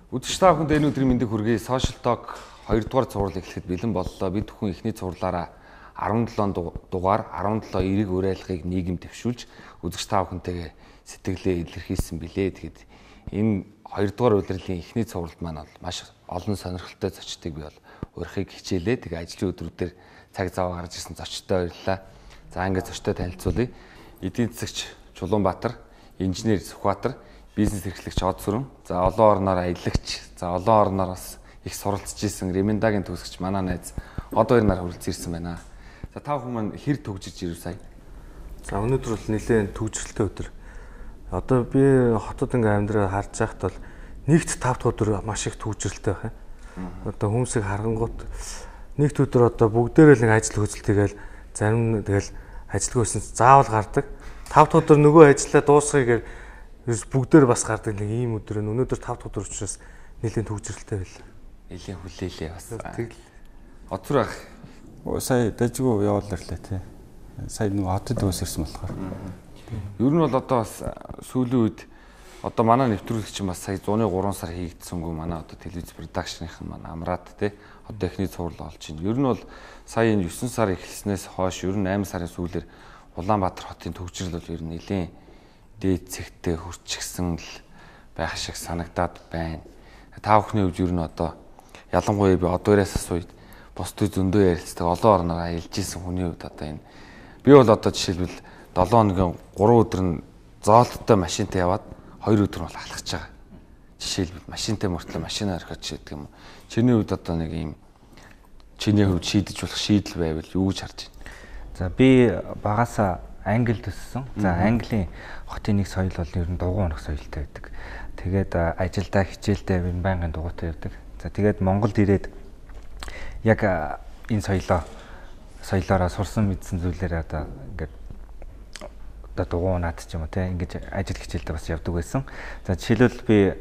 Үзэгч та бүхэнд энэ өдрийн мэндийг хүргэе. Social Talk 2 дугаар цуврал эхлэхэд бэлэн боллоо. Бид бүхэн эхний цувралаараа 17 дугаар 17 эрэг уриалгыг нийгэм дэвшүүлж үзэгч та бүхэнтэйгээ сэтгэлээ илэрхийлсэн билээ. Тэгэхэд энэ 2 дугаар удирлын эхний цувралд маань бол маш олон сонирхолтой зочдыг би бол урихыг хичээлээ. Тэгээ ажлын өдрүүдээр цаг зав гаргаж ирсэн зочдтой баярлалаа. За ингээд зочдтой танилцуулъя. Эдийн засагч Чулуунбаатар, инженер Сүхбаатар, бизнес эрхлэгч Од Сүрэн, за олон орноор аялагч, за олон орноор бас их суралцж исэн Ремендагийн төгсөгч манай найз Од хоёр нар хүрэлцэн ирсэн байна. За та бүхэн маань хэр төгжиж ирв сая? За өнөөдөр бол нэлээд төгжрэлтэй өдөр. Одоо би хотод ингээм амьдраа харж байхад бол нэгт 5 дахь өдөр маш их төгжрэлтэй байх юм. Одоо хүмүүсийг харгангуут нэгт өдөр одоо бүгдээрээ л нэг ажил хөдөл тэгэл зарим тэгэл ажилгүй байсан заавал гардаг. 5 дахь өдөр нөгөө ажиллаа дуусгая гэхээр бүгдээр бас гардаг нэг ийм өдөр нь өнөөдөр 5 дахь өдөр учраас нэлээд төгжрэлтэй байлаа. Нэлийн хүлээлээ бас. Тэгэл Оцор ах сая дэжгүй яваал ирлээ тий. Сая нэг хотод өөс ирсэн болохоор. Ер нь бол одоо бас сүүлийн үед одоо манай нэвтрүүлэгч бас сая 103 сар хийгдсэнгүй манай одоо телевиз продакшных нь манай амраад тий. Одоо эхний цуврал олж байна. Ер нь бол сая энэ 9 сар эхэлснээс хойш ер нь 8 сарын сүүлээр Улаанбаатар хотын төгжрөл бол ер нь нэлийн дээд цэгтээ хүрчихсэн л байх шиг санагдаад байна. Та бүхний хувьд ер нь одоо ялангуяа би одоороос асууя бусдыг зөндөө ярилцдаг олон орноор аялж исэн хүний хувьд одоо энэ би бол одоо жишээлбэл 7 хоногийн 3 өдөр нь зоолттой машинтай яваад 2 өдөр нь бол алхаж байгаа. Жишээлбэл машинтай мөртлөө машинаар орхиж гэдэг юм. Чиний хувьд одоо нэг юм чиний хувьд шийдэж болох шийдэл байвал юу гэж харж байна? За би багасаа Англид өссөн. За Английн хотын нэг соёл бол ер нь дугуй унах соёлтой байдаг. Тэгээд ажилдаа хичээлдээ байнгын дугуйтай явдаг. За тэгээд Монголд ирээд яг энэ соёлоороо сурсан мэдсэн зүйлээрээ одоо ингээд одоо дугуй унаад ч юм уу те ингэж ажил хичээлдээ бас явдаг байсан. За жишээлбэл би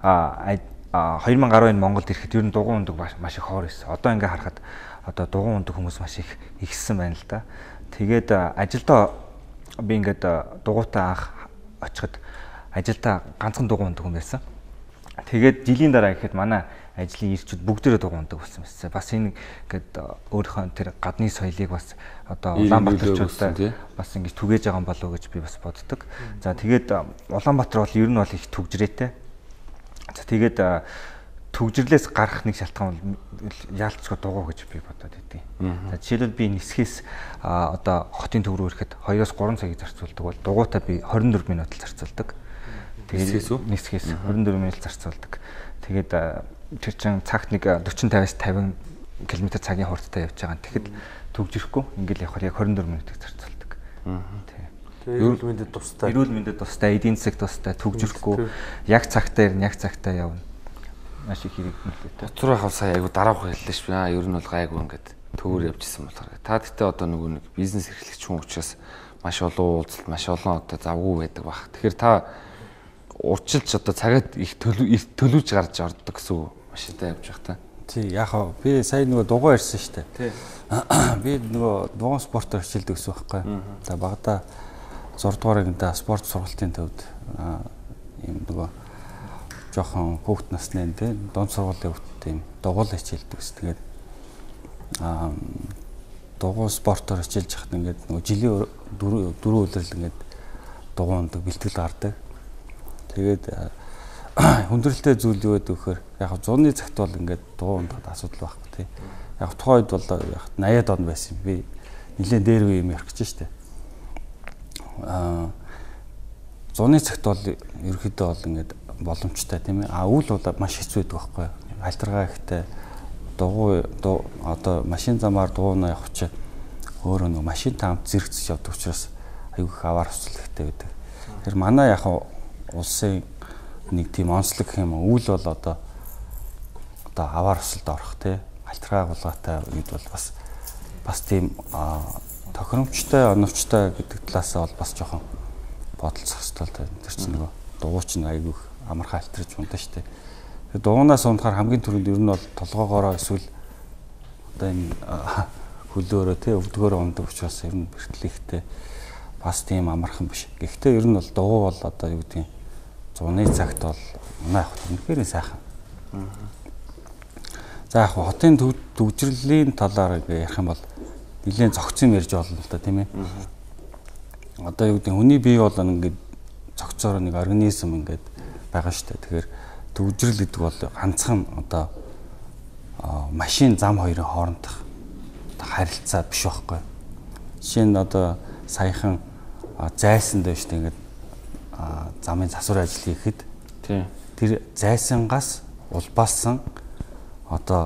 2010 Монголд ирэхэд ер нь дугуй ундаг маш их хоор байсан. Одоо ингээ харахад одоо дугуй ундаг хүмүүс маш их ихссэн байна л да. Тэгээд ажилдаа би ингээд дугуйтаа анх очиход ажилдаа ганцхан дугуй ундаг хүн байсан. Тэгээд жилийн дараа гэхэд манай ажлын ирчүүд бүгдээрээ дугуй ундаг болсон байсан. Бас энэ ингээд өөрийнхөө тэр гадны соёлыг бас одоо Улаанбаатарчуудаа бас ингэж түгээж байгаа юм болов уу гэж би бас боддог. За тэгээд Улаанбаатар бол ер нь бол их төгжрээтэй. За тэгээд төгжрлээс гарах нэг шалтгаан бол яалтчгүй дугуй гэж би бодоод байдیں۔ За жишээлбэл би нисхээс одоо хотын төв рүү ирэхэд 2-3 цагийг зарцуулдаг бол дугуйтаа би 24 минут л зарцуулдаг. Тэгээд нисхээс 24 минут зарцуулдаг. Тэгээд тэр чин цагт нэг 40-50-аас 50 км цагийн хурдтай явж байгаа. Тэгэхэд төгжихгүй ингээл явахаар яг 24 минутыг зарцуулдаг. Тэгээ эрүүл мэндэд тустай. Эрүүл мэндэд тустай, эдийн засаг тустай, төгжихгүй яг цагтаа ирнэ, яг цагтаа явна. Маш их хэрэг нөлөөтэй. Оцроо хав сая айгу дараах хэллээ ш. Ер нь бол гайгүй ингээд төвөр явж исэн болохоор. Та тэгтээ одоо нөгөө нэг бизнес эрхлэгч хүн учраас маш олон уулзалт, маш олон одоо завгүй байдаг баг. Тэгэхээр та урчилж одоо цагаад их төлөвж гарч ордог гэсэн үг машинтай явж байх та. Тий, яг хаа би сая нөгөө дугуй ирсэн штэ. Тий. Би нөгөө дугуй спортоор хичээлдэг гэсэн байхгүй. За багада 6 дугаар ангида спорт сургалтын төвд ийм нөгөө жоохон хүүхд насны тий дунд сургуулийн хүүхд тийм дугуйл хичээлдэг ус. Тэгээд дугуй спортоор хичээлж хахад ингээд нөгөө жилийн 4 өдрөл ингээд дугуй ундаг бэлтгэл гардаг. Тэгээд хүндрэлтэй зүйл юу гэдэг вэхээр яг зуны цагт бол ингээд дугуй ундахад асуудал байхгүй тий. Яг тухайн үед бол яг 80-аад он байсан. Би нэлээд дээр үе юм ярих гэж штэ. Зуны цагт бол ерөөхдөө бол ингээд боломжтой тийм ээ. Үйл бол маш хэцүү байдаг байхгүй юу? Альтергаа ихтэй дугуй одоо машин замаар дугуйнаа явах чи өөрөө нэг машинтай хамт зэрэгцэж явдаг учраас аюу их аваар хүсэл ихтэй байдаг. Тэр манай яг улсын нэг тийм онцлог гэх юм үйл бол одоо аваар хүсэлд орох тийм альтергаа булгаатай үед бол бас тийм тохиромжтой оновчтой гэдэг талаас бол бас жоохон бодолцох хэрэгтэй. Тэр чинь нөгөө дугуй чинь аюу амархан альтерж унтаа штэ. Тэгээд дугуйнаас унахаар хамгийн түрүүнд ер нь бол толгоогоороо эсвэл одоо энэ хөлөөрөө тий өвдгөөрөө ундаг учраас ер нь бэртлэхтэй бас тийм амархан биш. Гэхдээ ер нь бол дугуй бол одоо юу гэдэг зуны цагт бол манай хот үнэхээр сайхан. За яг хотын төвчрлийн талаар ярих юм бол нэлээд зохицсон ярьж болно л да тийм ээ. Одоо юу гэдэг хүний бие бол ингээд зохицоор нэг организм ингээд байгаа шүү дээ. Тэгэхээр төвчрэл гэдэг бол ганцхан одоо машин зам хоёрын хоорондох харилцаа биш байхгүй. Жишээ нь одоо саяхан зайсан дээр шүү дээ ингээд замын засвар ажил хийхэд тэр зайсангаас улбаасан одоо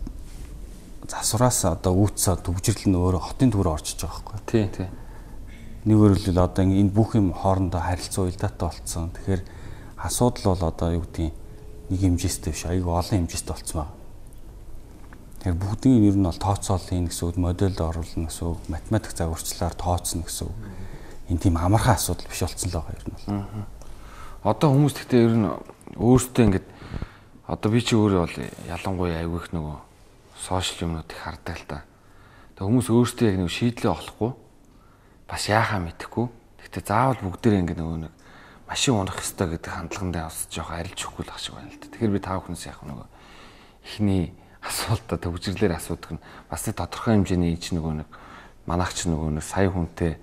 засвараас одоо үүдсэн төвжирэл нь өөрөө хотын төвөөр орчиж байгаа байхгүй. Тийм. Нэгээр хэлбэл одоо энэ бүх юм хоорондоо харилцаа уялдаатай болцсон. Тэгэхээр асуудал бол одоо юу гэдгийг нэг хэмжээстэй биш, айгүй олон хэмжээстэй болцсон байна. Тэгэхээр бүгдийн ер нь бол тооцоолын гэсэн үг, модельд оруулна гэсэн үг, математик загварчлалаар тооцно гэсэн үг. Энэ тийм амархан асуудал биш болцсон л байгаа ер нь бол. Одоо хүмүүс гэхдээ ер нь өөрсдөө ингэж одоо би чи өөрөө бол ялангуяа айгүй их нөгөө сошиал юмнууд их хардаг л та. Тэгээ хүмүүс өөрсдөө яг нэг шийдлээ олохгүй бас яахаа мэдэхгүй. Гэхдээ заавал бүгдээрээ ингэ нөгөө нэг машин унах ёстой гэдэг хандлагандаа бас жоох арилж өгөхгүй л ах шиг байна л да. Тэгэхээр би тав хүнээс яг нөгөө эхний асуултаа төвжирлээр асуудаг нь бас нэг тодорхой хэмжээний ич нөгөө нэг манайч нөгөө нэг сая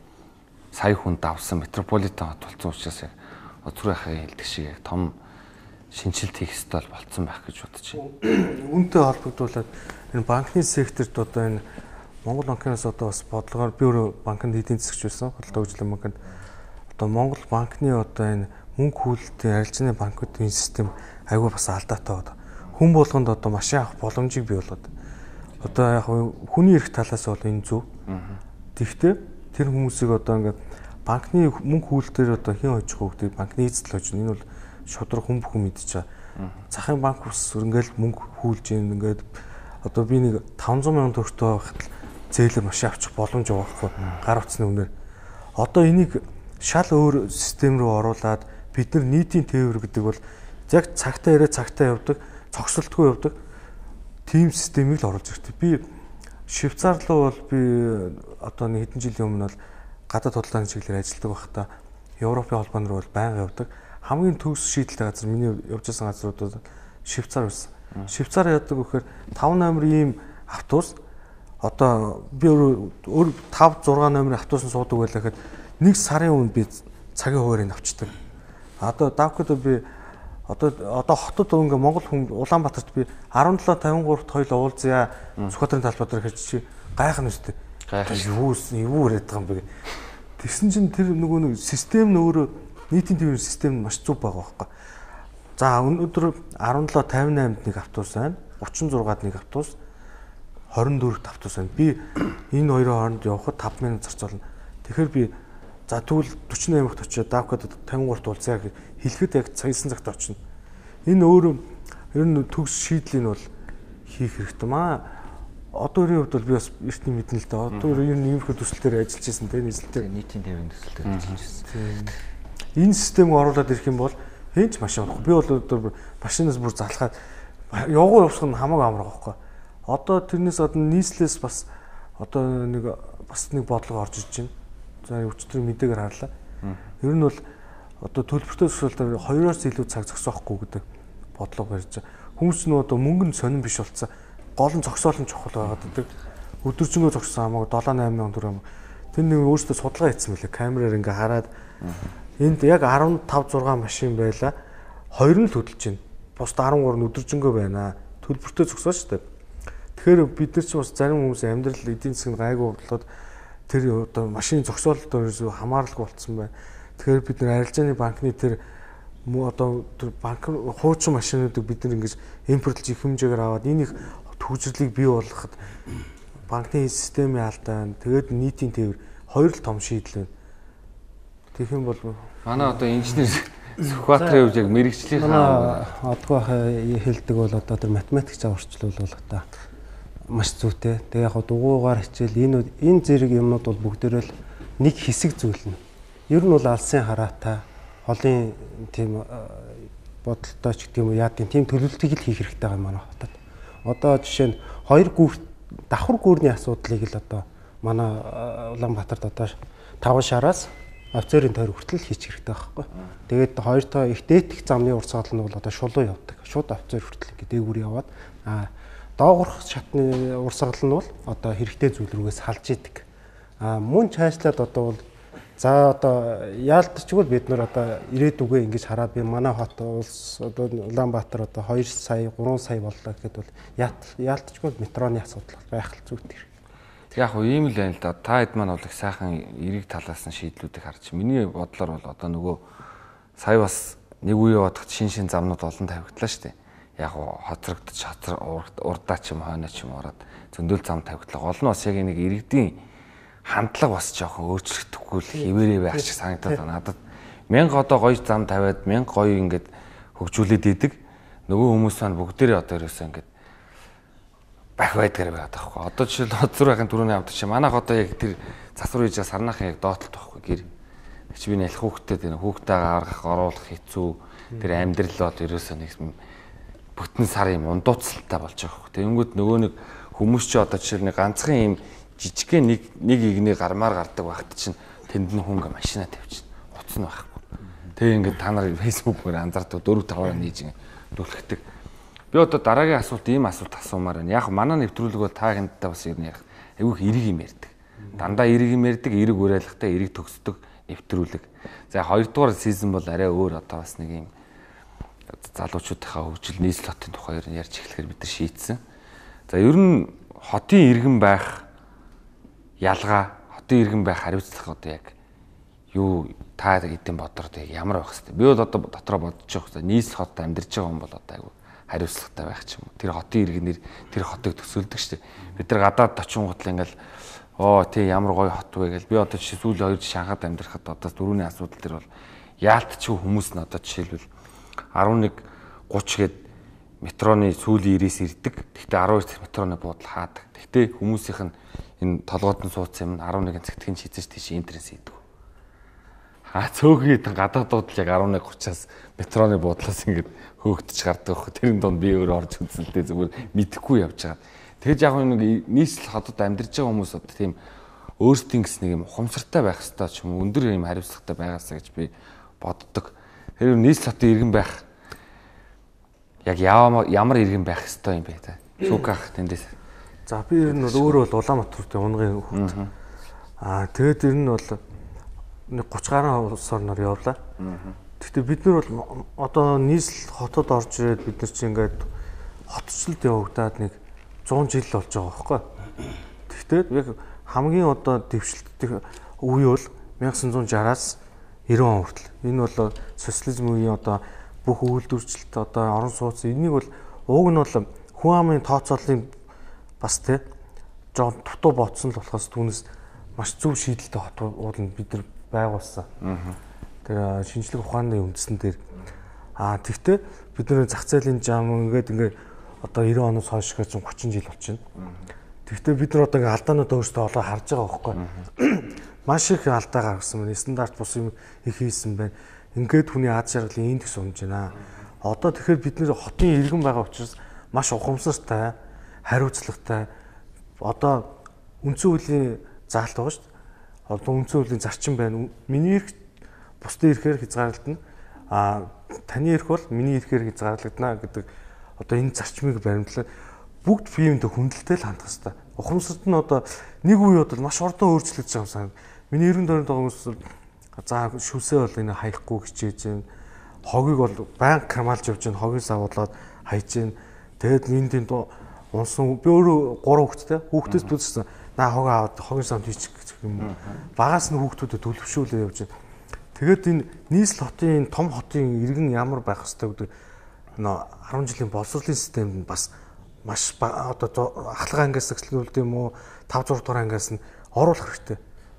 хүн давсан метрополитен хот болсон учраас яг Өцөр ахын хэлдэг шиг яг том шинжилт хийх ёстой болцсон байх гэж бодож байна. Үүнтэй холбогдуулаад энэ банкны секторт одоо энэ Монгол банкнаас одоо бас бодлогоор би өөрөө банкнд эдийн засагч байсан. Худалдаа хөгжлийн банкнд одоо Монгол банкны одоо энэ мөнгө хөлтийн арилжааны банкуудын систем айгүй бас алдаатай байна. Хүн болгонд одоо машин авах боломжийг бий болгоод. Одоо яг хүний эрх талаас бол энэ зөв. Тэгвэл тэр хүмүүсийг одоо ингээд банкны мөнгө хөлтөөр одоо хэн хожих вэ гэдэг банкны эзэд л хожно. Энэ бол шудраг хүн бүхэн мэдчихэе. Захын банк ус ингээл мөнгө хүүлж ийн ингээд одоо би нэг 500 сая төгрөгтэй байхад зээлээр машин авчих боломж байгаа байхгүй гар утасны үнээр. Одоо энийг шал өөр систем рүү оруулад бид нар нийтийн тээвэр гэдэг бол яг цагтаа ирээ цагтаа явдаг, цогцолтгүй явдаг тийм системийг л оруулж ирдэг. Би Швейцар руу бол би одоо нэг хэдэн жилийн өмнө бол гадаад худалдааны чиглэлээр ажилладаг байхдаа Европын холбоон руу бол байнга явдаг. Хамгийн төгс шийдэлтэй газар миний явж байсан газрууд Швейцар байсан. Швейцар яадаг вэхээр 5 номерын ийм автобус одоо би өөр 5 6 номерын автобусанд суудаг байлаа гэхэд нэг сарын өмнө би цагийн хуваарийг авчдаг. Одоо давхад би одоо хотод ингээ Монгол хүн Улаанбаатарт би 17:53-т хоёул уулзъя Сүхбаатарын талбай дээр хэрэг чи гайхна үстэй. Юу яриад байгаа юм бэ? Тэгсэн чинь тэр нөгөө нэг систем нь өөрөө нийтийн тээврийн систем нь маш зөв байгаа байхгүй. За өнөөдөр 17:58-д нэг автобус байна. 36-д нэг автобус, 24-т автобус байна. Би энэ хоёрын хооронд явхад 5 минут зарцуулна. Тэгэхээр би за тэгвэл 48-т очиод давхад 53-т уулзъя гэж хэлэхэд яг цагийн цагт очино. Энэ өөрөө ер нь төгс шийдлийг бол хийх хэрэгтэй маа. Одоогийн хувьд бол би бас эртний мэднэ л дээ. Одоо ер нь иймэрхүү төсөлтөөр ажиллаж байсан тийм нийслэлтэй нийтийн тээврийн төсөлтөөр ажиллаж байсан. Энэ системийг оруулаад ирэх юм бол хэнч машин авах. Би бол одоо машинаас бүр залхаад явгуу явах нь хамаагүй амар байхгүй. Одоо тэрнээс гадна нийслэлээс бас одоо нэг бодлого орж иж байна. За өчтөр мэдээгээр харлаа. Ер нь бол одоо төлбөртэй төсөлтөөр 2-оос илүү цаг зогсоохгүй гэдэг бодлого барьж байгаа. Хүмүүс нь одоо мөнгө нь сонирн биш болцсон. Гол нь зогсоол нь чухал байгаад байдаг. Өдөржингөө зогссон хамаагүй 7-8 төгрөг. Тэр нэг өөрөөсөө судалгаа хийсэн мөлий. Камераар ингээ хараад энд яг 15-6 машин байла. 2 нь л хөдөлж байна. Бусд 13 нь өдөржингөө байна. Төлбөртэй зогсоо шүү дээ. Тэгэхээр бид нар ч бас зарим хүмүүсийн амьдрал эдийн засгийн гайгүй болоод тэр одоо машины зогсоолд хамааралгүй болцсон байна. Тэгэхээр бид нар арилжааны банкны тэр одоо тэр банк хуучин машинуудыг бид нар ингэж импортлж их хэмжээгээр аваад энийг төвжирлийг бий болгоход банкны системийн алдаа байна. Тэгээд нийтийн тээвэр хоёр л том шийдэл байна. Тэгэх юм бол манай одоо инженер Сүхбаатарын хувьд яг мэрэгжлийнхаа одгоо хэлдэг бол одоо тэр математик заварчлал бол одоо маш зүйтэй. Тэгээ яг дугуйгаар хичээл энэ зэрэг юмнууд бол бүгдээрээ л нэг хэсэг зүйл нь. Ер нь бол алсын хараатай холын тийм бодолтой ч гэдэг юм уу яадын тийм төлөвлөлтийг л хийх хэрэгтэй байгаа манай хотод. Одоо жишээ нь давхар гүүрний асуудлыг л одоо манай Улаанбаатарт одоо 5 шараас офицерын тойр хүртэл хийчих хэрэгтэй байхгүй. Тэгээд хоёр тоо их дээдх замны урсгал нь бол одоо шулуу явдаг. Шууд офицер хүртэл ингээ дээгүүр яваад доогорх шатны урсгал нь бол одоо хэрэгтэй зүйл рүүгээс халж идэг. Мөн цаашлаад одоо бол за одоо яалтчгүй бид нар одоо ирээдүгөө ингэж хараад би манай хот улс одоо Улаанбаатар одоо 2 сая 3 сая боллоо гэхэд бол яалтчгүй метроны асуудал байх л зүйтэй. Тэг яг ийм л байна л да. Та хэд маань бол их сайхан эрэг талаас нь шийдлүүдийг харж. Миний бодлоор бол одоо нөгөө сая бас нэг үе яваадахт шин замнууд олон тавигдлаа шүү дээ. Яг хоцрогдож урдаа ч юм хойноо ч юм ороод зөндөл зам тавигдлаа. Гол нь бас яг нэг иргэдийн хандлага бас жоохон өөрчлөгдөхгүй л хിവэрээ байх шиг санагдаад байна. Надад 1000 одоо гоё зам тавиад 1000 гоё ингээд хөгжүүлээд идэг. Нөгөө хүмүүс маань бүгдээрээ одоо ерөөсөө ингээд бах байдгаар байгаад байгаа хгүй. Одоо жишээл хоцрогын түрүүний авдаг чи манайх одоо яг тэр засвар хийж сарнахын яг доотлолт байхгүй гэр. Чи би нэлэх хүүхдэд тэр хүүхдээ гаргах оруулах хэцүү. Тэр амьдрал бол ерөөсөө нэг бүтэн сар юм ундууцалтай болж байгаа хгүй. Тэнгүүд нөгөө нэг хүмүүс чи одоо жишээл нэг ганцхан юм жижигхэн нэг игний гармаар гардаг багт чинь тэнд нь хүн машина тавьчихна. Утас нь байхгүй. Тэгээ ингээд та нар фэйсбүүкээр анзаардаг 4-5-аар нээж дүүлэхдэг. Би одоо дараагийн асуулт ийм асуулт асуумаар байна. Яг манай нэвтрүүлэг бол та гэнттэй бас ер нь ярих айгүйх эрэг юм ярьдаг. Дандаа эрэг юм ярьдаг, эрэг уриалгатай, эрэг төгсдөг нэвтрүүлэг. За 2-дугаар сизон бол арай өөр одоо бас нэг юм залуучуудынхаа хөгжил нийслэлтийн тухай ер нь ярьж эхлэхээр бид нар шийдсэн. За ер нь хотын иргэн байх ялгаа, хотын иргэн байх хариуцлага одоо яг юу та эдийн бодорд ямар байх хэвээр. Би бол одоо дотроо бодож байгаа. Нийслэл хотод амьдарч байгаа хүн бол одоо айгүй хариуцлагатай байх ч юм уу. Тэр хотын иргэнээр тэр хотыг төсөөлдөг шүү дээ. Бид нар гадаад очингуудл ингээл тий ямар гоё хот вэ гэл. Би одоо жишээ сүүл 2 жил Шанхайд амьдрахад одоо дөрөвний асуудал төр бол яалтчгүй хүмүүс нь одоо жишээлбэл 11:30 гээд метроны сүүлийн ирээс ирдэг. Гэхдээ 12 метроны буудал хаадаг. Гэхдээ хүмүүсийнх нь энэ толгойд нь суудсан юм 11 цагтгийн чийзэж тийш интернет хийдэг. Цөөхөд гадаадууд л яг 11:30-аас метроны буудлаас ингээд хөөгдөж гардаг байхгүй. Тэрэн донд би өөрөө орж үзэлтэй зүгээр мэдэхгүй явж байгаа. Тэгэж яг нэг нийслэл хотод амьдарч байгаа хүмүүс одоо тийм өөрсдийн гэс нэг юм ухамсартай байх хэрэгтэй ч юм уу өндөр юм хариуцлагатай байгаасаа гэж би боддог. Тэр нийслэл хотын иргэн байх яг ямар иргэн байх хэрэгтэй юм бэ та? Sociak тэндээс. За би ер нь өөрөө бол Улаанбаатарын унгийн хүүхэд. Тэгээд ер нь бол нэг 30 гаруй улс орноор явлаа. Гэхдээ бид нар бол одоо нийслэл хотод орж ирээд бид нар чинь ингээд хотчлолд явагдаад нэг 100 жил болж байгаа байхгүй. Гэхдээ яг хамгийн одоо дэвшилттэй үе бол 1960-аас 90 он хүртэл. Энэ бол социализм үеийн одоо бүх үйлдвэрчлэлт одоо орон сууц энийг бол уг нь бол хүн амын тооцооллын бас тэ жоо дутуу бодсон л болохоос түүнээс маш зөв шийдэлтэй хот ууланд бид нар байгуулсан. Тэр шинжлэх ухааны үндэстэн дээр тэгтээ бидний зах зээлийн зам ингээд одоо 90 оноос хойш гэж 30 жил болчихно. Тэгтээ бид нар одоо ингээд алдаанууд өөрсдөө олоо харж байгаа байхгүй. Маш их алдаа гаргасан байна. Стандарт бус юм их хийсэн байна. Ингээд хүний аз жаргалын индекс унж байна. Одоо тэгэхээр бид нэр хотын иргэн байгаа учраас маш ухамсартай, хариуцлагатай одоо үндсэн хуулийн заалт байгаа шүү дээ. Одоо үндсэн хуулийн зарчим байна. Миний эрх бусдын эрхээр хязгаарлагдана. Таны эрх бол миний эрхээр хязгаарлагдана гэдэг одоо энэ зарчмыг баримтлаад бүгд биеиндээ хүндэлтэй л хандах хэрэгтэй. Ухамсарт нь одоо нэг үе бол маш ордон өөрчлөгдөж байгаа юм сан. Миний эргэн тойронд байгаа хүмүүс за шүсээ бол энэ хаяхгүй хичээж байна. Хогийг бол банк хамгаалж явж байна. Хогийг савуулаад хайж байна. Тэгээд минтийн унсан би өөрөө 3 хүүхэдтэй. Хүүхдээс бүлсэн. Наа хог аваад хогийн савд хийчих гэх юм. Багаас нь хүүхдүүдэд төлөвшүүлээ явж байна. Тэгээд энэ нийслэл хотын том хотын иргэн ямар байх хэвээр гэдэг 10 жилийн боловсролын системд бас маш одоо ахлах ангиас эхлүүлдэг юм уу 5 6 дугаар ангиас нь оруулах хэрэгтэй.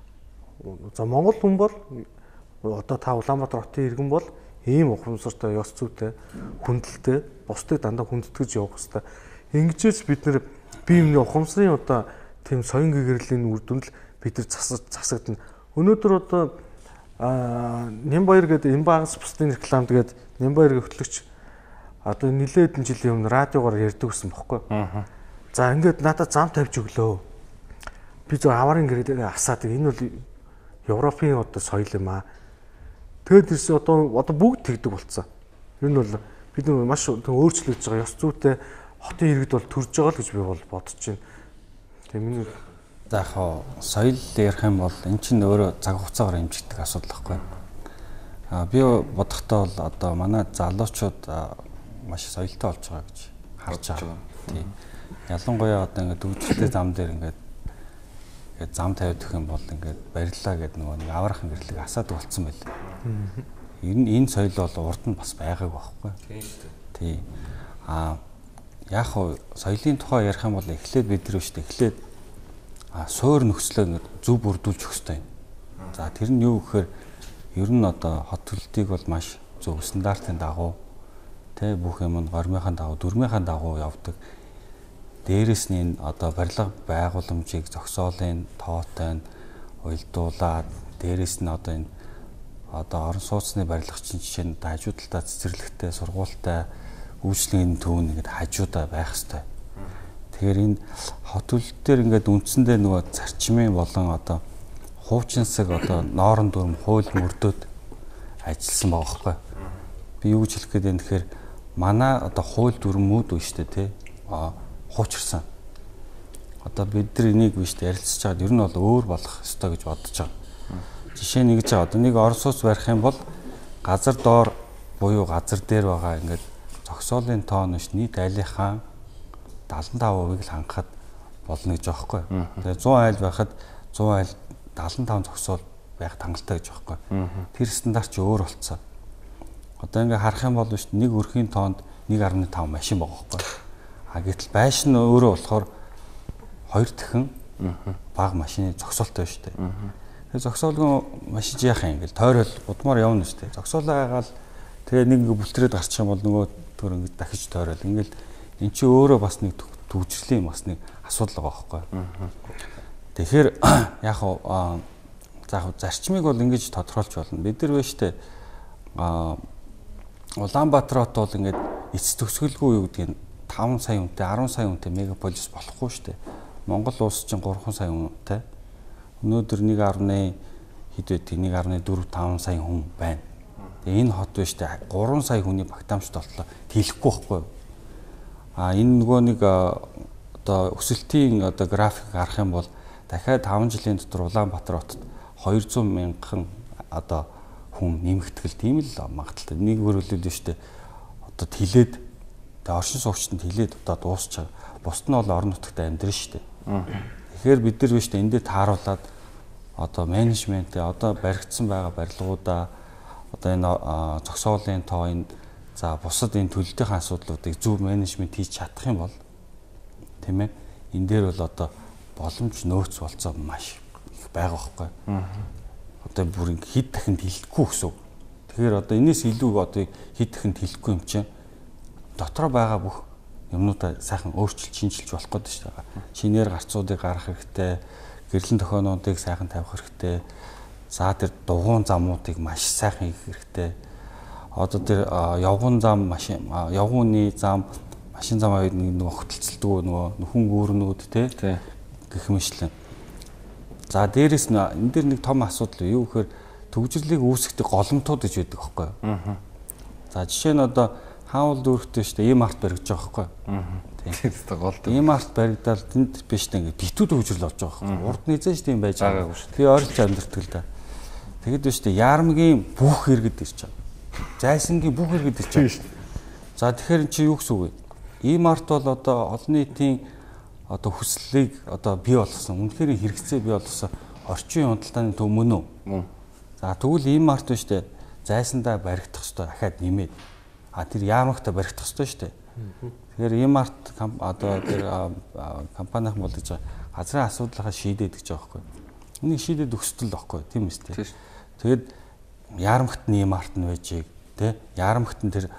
За Монгол хүн бол одоо та Улаанбаатар хотын иргэн бол ийм ухамсартай, ёс зүйтэй, хүндэлтэй, бусдыг дандаа хүндэтгэж явах хэрэгтэй. Ингэжээс бид нэр бие биений ухамсарын одоо тийм соён гэгэрлийн үр дүнд л бид нар засагдана. Өнөөдөр одоо Нямбаяр гэдэг энэ багц бусдын рекламд тэгээд Нямбаяр хөтлөгч одоо нилээд хэдэн жилийн өмнө радиогоор ярьдаг гэсэн бохоггүй. За ингээд надад зам тавьж өглөө. Би зөв аварын гэрээ асаадаг. Энэ бол Европын одоо соёл юм аа. Тэгээд ирс одоо бүгд тэгдэг болцсон. Ер нь бол бид нар маш өөрчлөгдөж байгаа. Ёс зүйтэй хотын иргэд бол төрж байгаа л гэж би бол бодож байна. Тэгээ миний за яг соёл ярих юм бол эн чинь өөрөө цаг хугацаагаар хэмжигдэх асуудал байхгүй. Би бодохдоо бол одоо манай залуучууд маш соёлтой болж байгаа гэж харж байгаа. Тийм. Ялангуяа одоо ингээд өвдөлттэй зам дээр ингээд зам тавиад өгөх юм бол ингээд бариллаа гэдэг нөгөө нэг аврахын гэрлэг асаад болцсон байл. Энэ соёл бол урд нь бас байгаагүй байхгүй. Тийм шүү дээ. Тийм. Яг хоо соёлын тухай ярих юм бол эхлээд бид нар шүү дээ. Эхлээд суур нөхцлөө ингээд зөв бүрдүүлж өгөх хэрэгтэй. За тэр нь юу гэхээр ер нь одоо хот төлөлтийг бол маш зөв стандартын дагуу тэ бүх юм нь гормынхаа дагуу, дүрмийнхаа дагуу явдаг. Дээрээс нь одоо барилга байгууламжийг зогсоолын тоотой уялдуулаад дээрээс нь одоо энэ орон сууцны барилгачийн жишээ нь хажуу талдаа цэцэрлэгтэй, сургуультай үйлчлэгийн төв нэгэд хажуудаа байх хэвээр. Тэгэхээр энэ хот төлөлтөөр ингээд үндсэндээ нөгөө зарчмын болон одоо хуучинсаг одоо ноорон дүрм хууль мөрдөд ажилласан байгаа байхгүй. Би юу гэж хэлэх гээд байна тэгэхээр манай одоо хууль дүрмүүд үү штэ тий хуучирсан. Одоо бид нар энийг биш ярилцж байгаад ер нь бол өөр болох ёстой гэж бодож байгаа. Жишээ нь гэж байгаа. Одоо нэг орон сууц барих юм бол газар доор буюу газар дээр байгаа ингээд зогсоолын тоон биш нийт айлынхаа 75%-ыг л хангахад болно гэж байгаа байхгүй. Тэгээ 100 айл байхад 100 айл 75 зогсоол байх хангалттай гэж байгаа байхгүй. Тэр стандарт ч өөр болцсон. Одоо ингээ харах юм бол биш нэг өрхийн тоонд 1.5 машин байгаа байхгүй. Гэтэл байш нь өөрөө болохоор 2 дахин бага машины зогсоолтой шүү дээ. Тэгээ зогсоолгүй машин яах юм ингээл тойрол удмаар явна шүү дээ. Зогсоолоо гаагаал тэгээ нэг ингээ бүлтрээд гарчих юм бол нөгөө төр ингээ дахиж тойрол ингээл эн чинь өөрөө бас нэг төвчрлийн бас нэг асуудал байгаа байхгүй. Тэгэхээр яг зарчмыг бол ингэж тодорхойлж болно. Бид нар вэ штэ Улаанбаатар хот бол ингээд эц төгсгөлгүй юу гэдгийг 5 сая хүнтэй 10 сая хүнтэй мегаполис болохгүй штэ. Монгол улс чинь 3 сая хүнтэй. Өнөөдөр 1.1 хэд байдгийг 1.4-5 сая хүн байна. Тэгээ энэ хот вэ штэ 3 сая хүний багтаамжт болтлоо хэлэхгүй байхгүй юу? Энэ нөгөө нэг одоо өсөлтийн одоо график харах юм бол дахиад 5 жилийн дотор Улаанбаатар хотод 200 мянган одоо хүн нэмэгдэл тийм л магадaltaй. Нэг хөрвөлөл штэ одоо хилээд тэгээ оршин суугчтанд хилээд одоо дуусч байгаа. Бусд нь бол орон нутагт амьдрын штэ. Тэгэхээр бид нар биш эндээ тааруулаад одоо менежментээ одоо баригдсан байгаа барилгуудаа одоо энэ зогсоолын тоо энэ за бусад энэ төлөлтийн асуудлуудыг зөв менежмент хийж чадах юм бол тийм ээ энэ дээр бол одоо боломж нөөц болцоо маш их байгаа байхгүй. Одоо бүр хэд дахинд хэлэхгүй гэсэн. Тэгэхээр одоо энэс илүү одоо хэд дахинд хэлэхгүй юм чинь дотроо байгаа бүх юмнуудаа сайхан өөрчилж шинжилж болох гэдэг шүү дээ. Шинээр гарцуудыг гаргах хэрэгтэй, гэрлэн тохионуудыг сайхан тавих хэрэгтэй. За тэр дугуун замуудыг маш сайхан хийх хэрэгтэй. Одоо тэр явган зам машин явгууны зам машин зам аваад нэг хөтөлцөлдгөө нөгөө нөхөн гүүрнүүд те гэх мэтлэн. За дээрэс нь энэ дэр нэг том асуудал юу гэхээр төгжрлийг үүсгэх голомтууд гэж байдаг байхгүй юу? За жишээ нь одоо хаавал дүүрхтэй шүү дээ ийм арт баригдаж байгаа байхгүй юу? Тийм гол. Ийм арт баригдаад тэнд биш дээ ингээд битүү төгжрөл болж байгаа байхгүй юу? Урд низэж тийм байж байгаа шүү дээ. Би ойролцоо амьдэрдэг л да. Тэгэд биш дээ яармгийн бүх иргэд ирж байгаа. Зайсангийн бүх иргэд ирж байгаа. За тэгэхээр эн чинь юу гэсэн үг вэ? Ийм арт бол одоо олон нийтийн одоо хүслийг одоо бий болгосон, үнэхээр хэрэгцээ бий болгосон орчин худалдааны төв мөн үү? За тэгвэл ийм арт биш дээ. Зайсандаа баригдах ёстой дахиад нэмээд. Тэр яамагтаа баригдах ёстой шүү дээ. Тэгэхээр ийм арт одоо тэр компанийн бол гэж газрын асуудлаа шийдээд гэж байгаа байхгүй. Энийг шийдээд өгсдөл байхгүй тийм үстэй. Тэгэд яамагт нь ийм арт нь байж тий яамагт нь тэр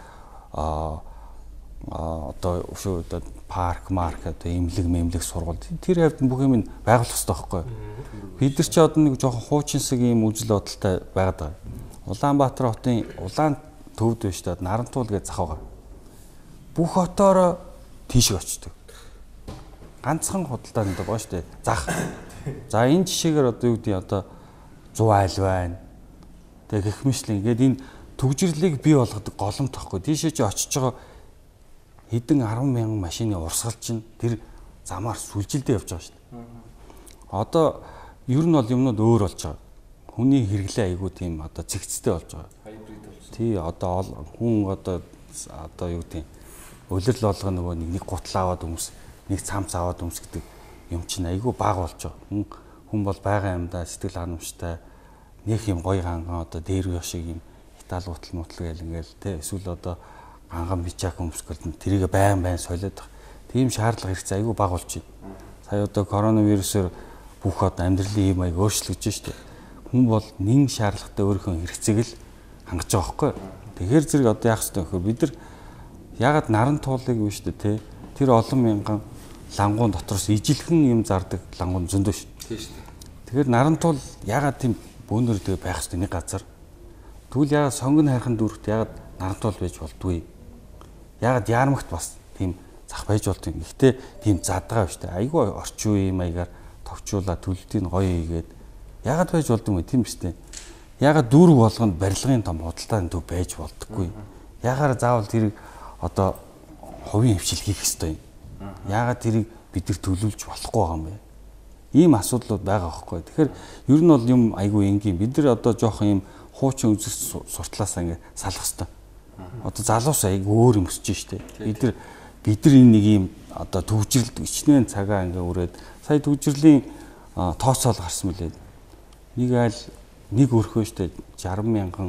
одоо өшөө одоо парк марк одоо имлэг сургууль тэр хавьд бүх юм байгуулах хэрэгтэй байхгүй. Бид нар ч одоо нэг жоохон хуучинсаг ийм үжил бодолтой байгаад байгаа. Улаанбаатар хотын улаан төвд биш дээ Нарантуул гэж зах байгаа. Бүх хотоороо тийшээ очдөг. Ганцхан худалдаанд байгаа шүү дээ. Зах. За энэ жишээгээр одоо юу гэдэг одоо 100 айл байна. Тэгээ гэх мэтлэн ингээд энэ төгжрлийг бий болгодог голом тахгүй. Тийшээ чи очиж байгаа хэдэн 10,000 машины урсгал чинь тэр замаар сүлжилдээ явж байгаа шүү дээ. Одоо ер нь бол юмнууд өөр болж байгаа. Хүний хэрэглээ айгүй тийм одоо цэгцтэй болж байгаа. Хайбрид болж. Тий одоо хүн одоо юу гэдэг улирал болгоо нөгөө нэг гутал аваад өмс, нэг цамц аваад өмс гэдэг юм чинь айгүй бага болж байгаа. Хүн бол байгаа юмдаа сэтгэл ханамжтай нэг юм гоё ганган одоо дээр шиг юм Итали утал мутал гэл ингээл тий эсвэл одоо ганган бичаак өмсгөл тэрийг байн солиод байгаа. Тийм шаардлага хэрэгцээ айгүй бага болж байна. Сая одоо коронавирусээр бүх одоо амьдралын юм аяг өөрчлөгдөж штэ. Хүн бол нэн шаардлагатай өөрийнхөө хэрэгцээг л хангаж байгаа байхгүй. Тэгэхээр зэрэг одоо яах ёстой вэ? Бид нар ягаад наран туулыг вэ штэ те. Тэр олон мянган лангуун дотроос ижилхэн юм зардаг лангуун зөндөө штэ. Тийм штэ. Тэгэхээр наран туул ягаад тийм бөөнөр тэгээ байх ёстой нэг газар. Тэгвэл ягаад сонгон хайрхан дүүрэгт ягаад наран туул байж болдгүй? Ягаад яармагт бас тийм зах байж болт юм. Гэхдээ тийм задгаа штэ. Айгүй орчин үеийн маягаар товчуулаад төлөлтийг гоё хийгээд ягаад байж болдгүй юм тийм биз дээ. Ягаад дүүрэг болгонд барилгын том худалдааны төв байж болдоггүй. Ягаад заавал тэрийг одоо хувийн хвшил хийх ёстой юм. Ягаад тэрийг бид нар төлөвлөж болохгүй байгаа юм бэ? Ийм асуудлууд байгаа байхгүй. Тэгэхээр ер нь бол юм айгүй энгийн. Бид нар одоо жоохон юм хуучин үзэс суртлаасаа ингэ салах ёстой. Одоо залуус айгүй өөр юм өсөж штэ. Бид нар энэ нэг юм одоо төвжрэлд ичнээн цагаа ингээ өрөөд сая төвжрлийн тооцоол гарсан мөлий. Нэг айл нэг өрхөө штэ 60,000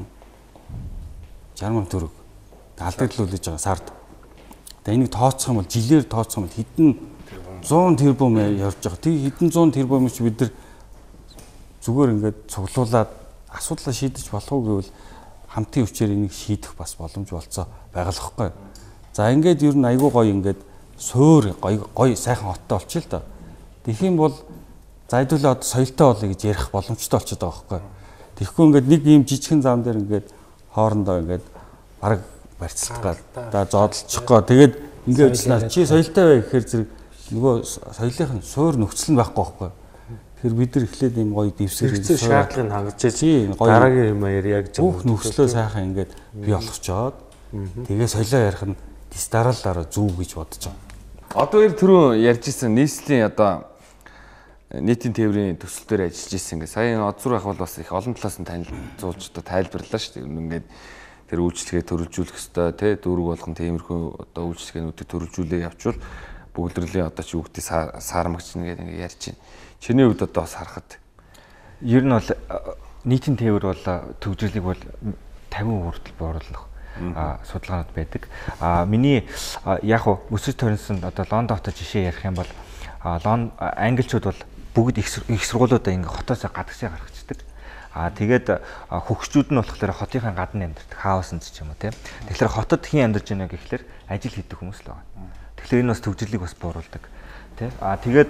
төгрөг алдагдлуулж байгаа сард. Тэгээ энийг тооцох юм бол жилээр тооцох юм бол хэдэн 100 тэрбум явж байгаа. Тэг хэдэн 100 тэрбум ч бид нар зүгээр ингээд цуглуулад асуудлаа шийдэж болох уу гэвэл хамтын хүчээр энийг шийдэх бас боломж болцоо байгаа л хэвгүй. За ингээд ер нь айгүй гоё ингээд суур гоё сайхан хоттой болчих л доо. Тэгхийн бол зайдуулаад соёлтой болъё гэж ярих боломжтой болчиход байгаа байхгүй. Тэгэхгүй ингээд нэг ийм жижигхэн зам дээр ингээд хоорондоо ингээд бараг барьцалт гал зоодолчихгоо тэгээд ингээд үзлээ чи соёлтой бай гэхээр зэрэг нөгөө соёлын суур нөхцөл нь байхгүй байхгүй. Тэгэхээр бид нар эхлээд ийм гоё дэвсгэр шаардлагыг хангаж дараагийн юм ярья гэж бүх нөхцлөө сайхан ингээд бий болгочоод тэгээ соёлоо ярих нь дараалалаараа зүв гэж бодож байгаа. Одоо ер түрүү ярьж исэн нийслэлийн одоо нийтийн тээврийн төсөл дээр ажиллаж исэн ингээ сая одзур ах бол бас их олон талаас нь танилцуулж одоо тайлбарлаа шүү дээ. Ингээд тэр үйлчлэгээ төрөлжүүлэх ёстой тий дүүрэг болгон тиймэрхүү одоо үйлчлэгээнүүдийг төрөлжүүлээ явуул бүгдрэлийн одоо чи үгтий саармагч нэгээд ингээ ярьж байна. Чиний хувьд одоо бас харахад ер нь бол нийтийн тээвэр бол төвжирлийг бол 50% хүртэл бууруулах судалгаанууд байдаг. Миний яг хөө өсөж төрсөн одоо Лондон хотод жишээ ярих юм бол англичууд бол бүгд их сургуулиудаа ингээ хотоос гадагшаа гаргацдаг. Тэгээд хөгшчүүд нь болохоор хотынхаа гадна амьдардаг. Хаусанд ч юм уу тийм. Тэгэхээр хотод хэн амьдарч байна гэхэлэр ажил хийдэг хүмүүс л байна. Тэгэхээр энэ бас төвжирлийг бас бууруулдаг. Тийм. Тэгээд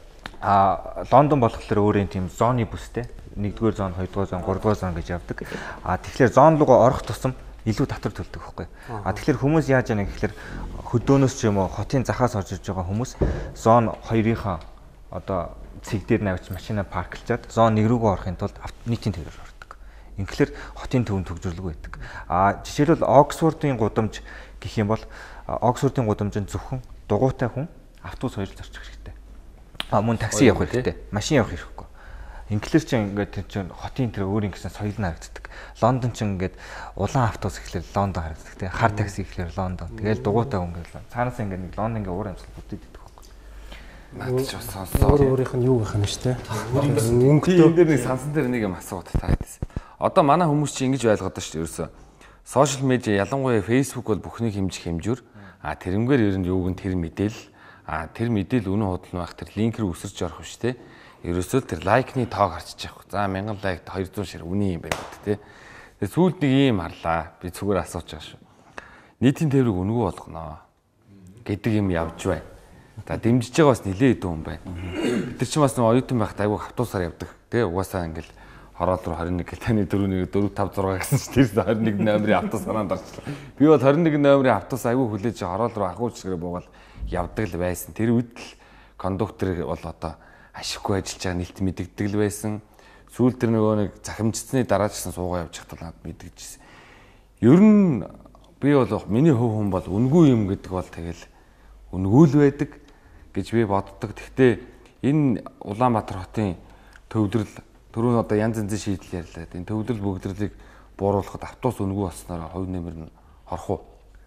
Лондон болохоор өөрийн тийм зооны бүстэй 1-р зон, 2-р зон, 3-р зон гэж явдаг. Тэгэхээр зон руугаа орох тусам илүү татвар төлдөг байхгүй. Тэгэхээр хүмүүс яаж яана гэхэлэр хөдөөнөөс ч юм уу хотын захаас орж иж байгаа хүмүүс зон 2-ийнхаа одоо цэг дээр навч машина парклчаад зон 1 рүүгээ орохын тулд нийтийн тээврээр ордог. Ингээр хотын төвөнд төгжрөлгүй байдаг. Жишээлбэл Оксфордын гудамж гэх юм бол Оксфордын гудамжинд зөвхөн дугуйтай хүн автобус хоёр зарчих хэрэгтэй. Мөн такси явах хэрэгтэй. Машин явах хэрэггүй. Ингээр чи ингээд чинь хотын тэр өөр ингэсэн соёл нь харагддаг. Лондон ч ингээд улаан автобус гэхлээр Лондон харагддаг тий. Хар такси гэхлээр Лондон. Тэгэл дугуйтай хүн гэхлээр цаанаас ингээд нэг Лондон ингээ уур амьсгал бүтээдэг байхгүй. Наадч бас сонссоо. Өөрийнх нь юу гэх юм штэ. Өнгөтэй дээр нэг сансан дээр нэг юм асууад таадсан. Одоо манай хүмүүс чи ингэж ойлгоод байна шүү дээ ерөөсөө. Сошиал медиа ялангуяа Facebook бол бүхнийг хэмжих хэмжүүр. Тэрнгээр ер нь юуг нь тэр мэдээлэл. Тэр мэдээлэл үнэн худал нь байх тэр линкээр үсэрч орох биш те. Ерөөсөө тэр лайкны тоог харчиж явах. За 1000 лайкт 200 шир үнэн юм байна гэдэг те. Тэгээ сүүлд нэг юм харлаа. Би зүгээр асууж байгаа шүү. Нийтийн тээврийг өнгөө болгоно гэдэг юм явж байна. За дэмжиж байгаа бас нилээ идэв юм байна. Бид нар ч бас нэг оюутан байхад айгүй автобусаар явдаг. Тэ угаасаа ингээл хороол руу 21 гэл таны 4-1 4 5 6 гэсэн чинь тэр 21 номерын автобус санаанд орчлоо. Би бол 21 номерын автобус айгүй хүлээж хороол руу ахуйчгэрээ буугаад явдаг л байсан. Тэр үед л кондуктор бол одоо ашиггүй ажиллаж байгаа нэлт мэдэгдэг л байсан. Сүүл тэр нөгөө нэг захимжсны дараа ч гэсэн суугаа явж хатал мэдгэжсэн. Ер нь би бол миний хөв хүн бол үнгүй юм гэдэг бол тэгэл үнгүй л байдаг гэж би боддог. Гэхдээ энэ Улаанбаатар хотын төвлөрөл түрүүн одоо янз янзын шийдэл ярьлаа. Энэ төвлөрөл бүгдрэлийг бууруулахад автобус үнгүй болсноор хувь нэмэр нь хорох уу?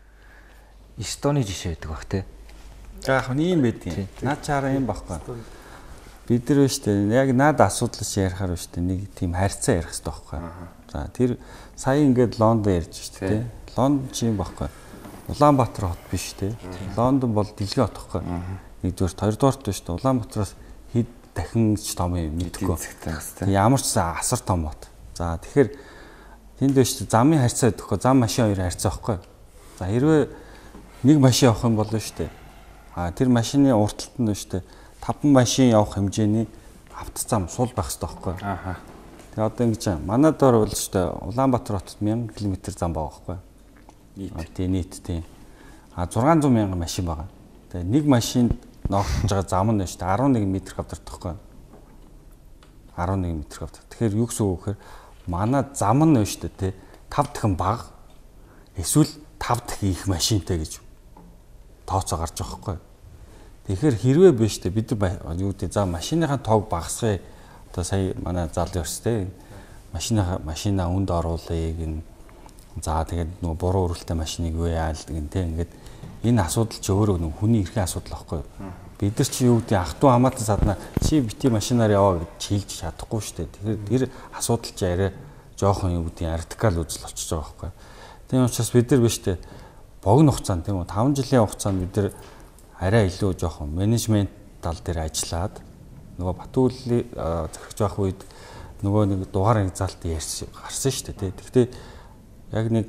S2-ны жишээ байдаг бах те. Яг ийм байдیں۔ Наад чараа юм баггүй. Бид нар биш үү? Яг наад асуудлаас ярихаар биш үү? Нэг тийм харьцаа ярих хэрэгтэй байхгүй. За тэр сая ингээд Лондон ярьж шүү дээ. Лондон чи юм баггүй. Улаанбаатар хот биш үү? Лондон бол дэлхийн хот байхгүй. Нэгдүгээр, хоёрдугаарт биш үү? Улаанбатараас хэд дахин ч том юм мэдгүй. Ямар ч асар том хот. За тэгэхээр тэнд биш үү? Замын харьцаа өгөхгүй. Зам машин хоёр харьцаа байхгүй. За хэрвээ нэг машин авах юм бол шүү дээ. Тэр машины урталт нь шүү дээ. 5 машин явах хэмжээний автозам сул байх хэрэгтэй байхгүй. Тэгээ одоо ингэж манайд бол шүү дээ Улаанбаатар хотод 1000 км зам байгаа байхгүй. Нийт тийм. 600 мянган машин байгаа. Тэгээ нэг машинд ногдож байгаа зам нь шүү дээ 11 м² тахгүй. 11 м². Тэгэхээр юу гэсэн үг гэхээр манай зам нь шүү дээ 5 дахин бага эсвэл 5 дахин их машинтай гэж тооцоо гарч байгаа байхгүй. Тэгэхээр хэрвээ биш те бид юу гэдэг за машиныхаа тоог багасгая. Одоо сая манай залуу өрстэй машина үнд оруулъя гин. За тэгээд нөгөө буруу өрөлттэй машиныг юу яалдаг гин те ингээд энэ асуудал ч өөрөө нөгөө хүний эрхийн асуудал байхгүй. Бид нар чи юу гэдэг ах トゥ хамаатан садна чи бити машинаар яваа гэж чийлж чадахгүй шүү дээ. Тэгэхээр тэр асуудал чи арай жоохон юу гэдэг радикал үзэл очиж байгаа байхгүй. Тийм учраас бид нар биш те богино хугацаанд тийм үү 5 жилийн хугацаанд бид нар арай илүү жоохон менежмент тал дээр ажиллаад нөгөө Батүллийн захирч байх үед нөгөө нэг дугаар хязгаалт гарсан шүү дээ. Гэхдээ яг нэг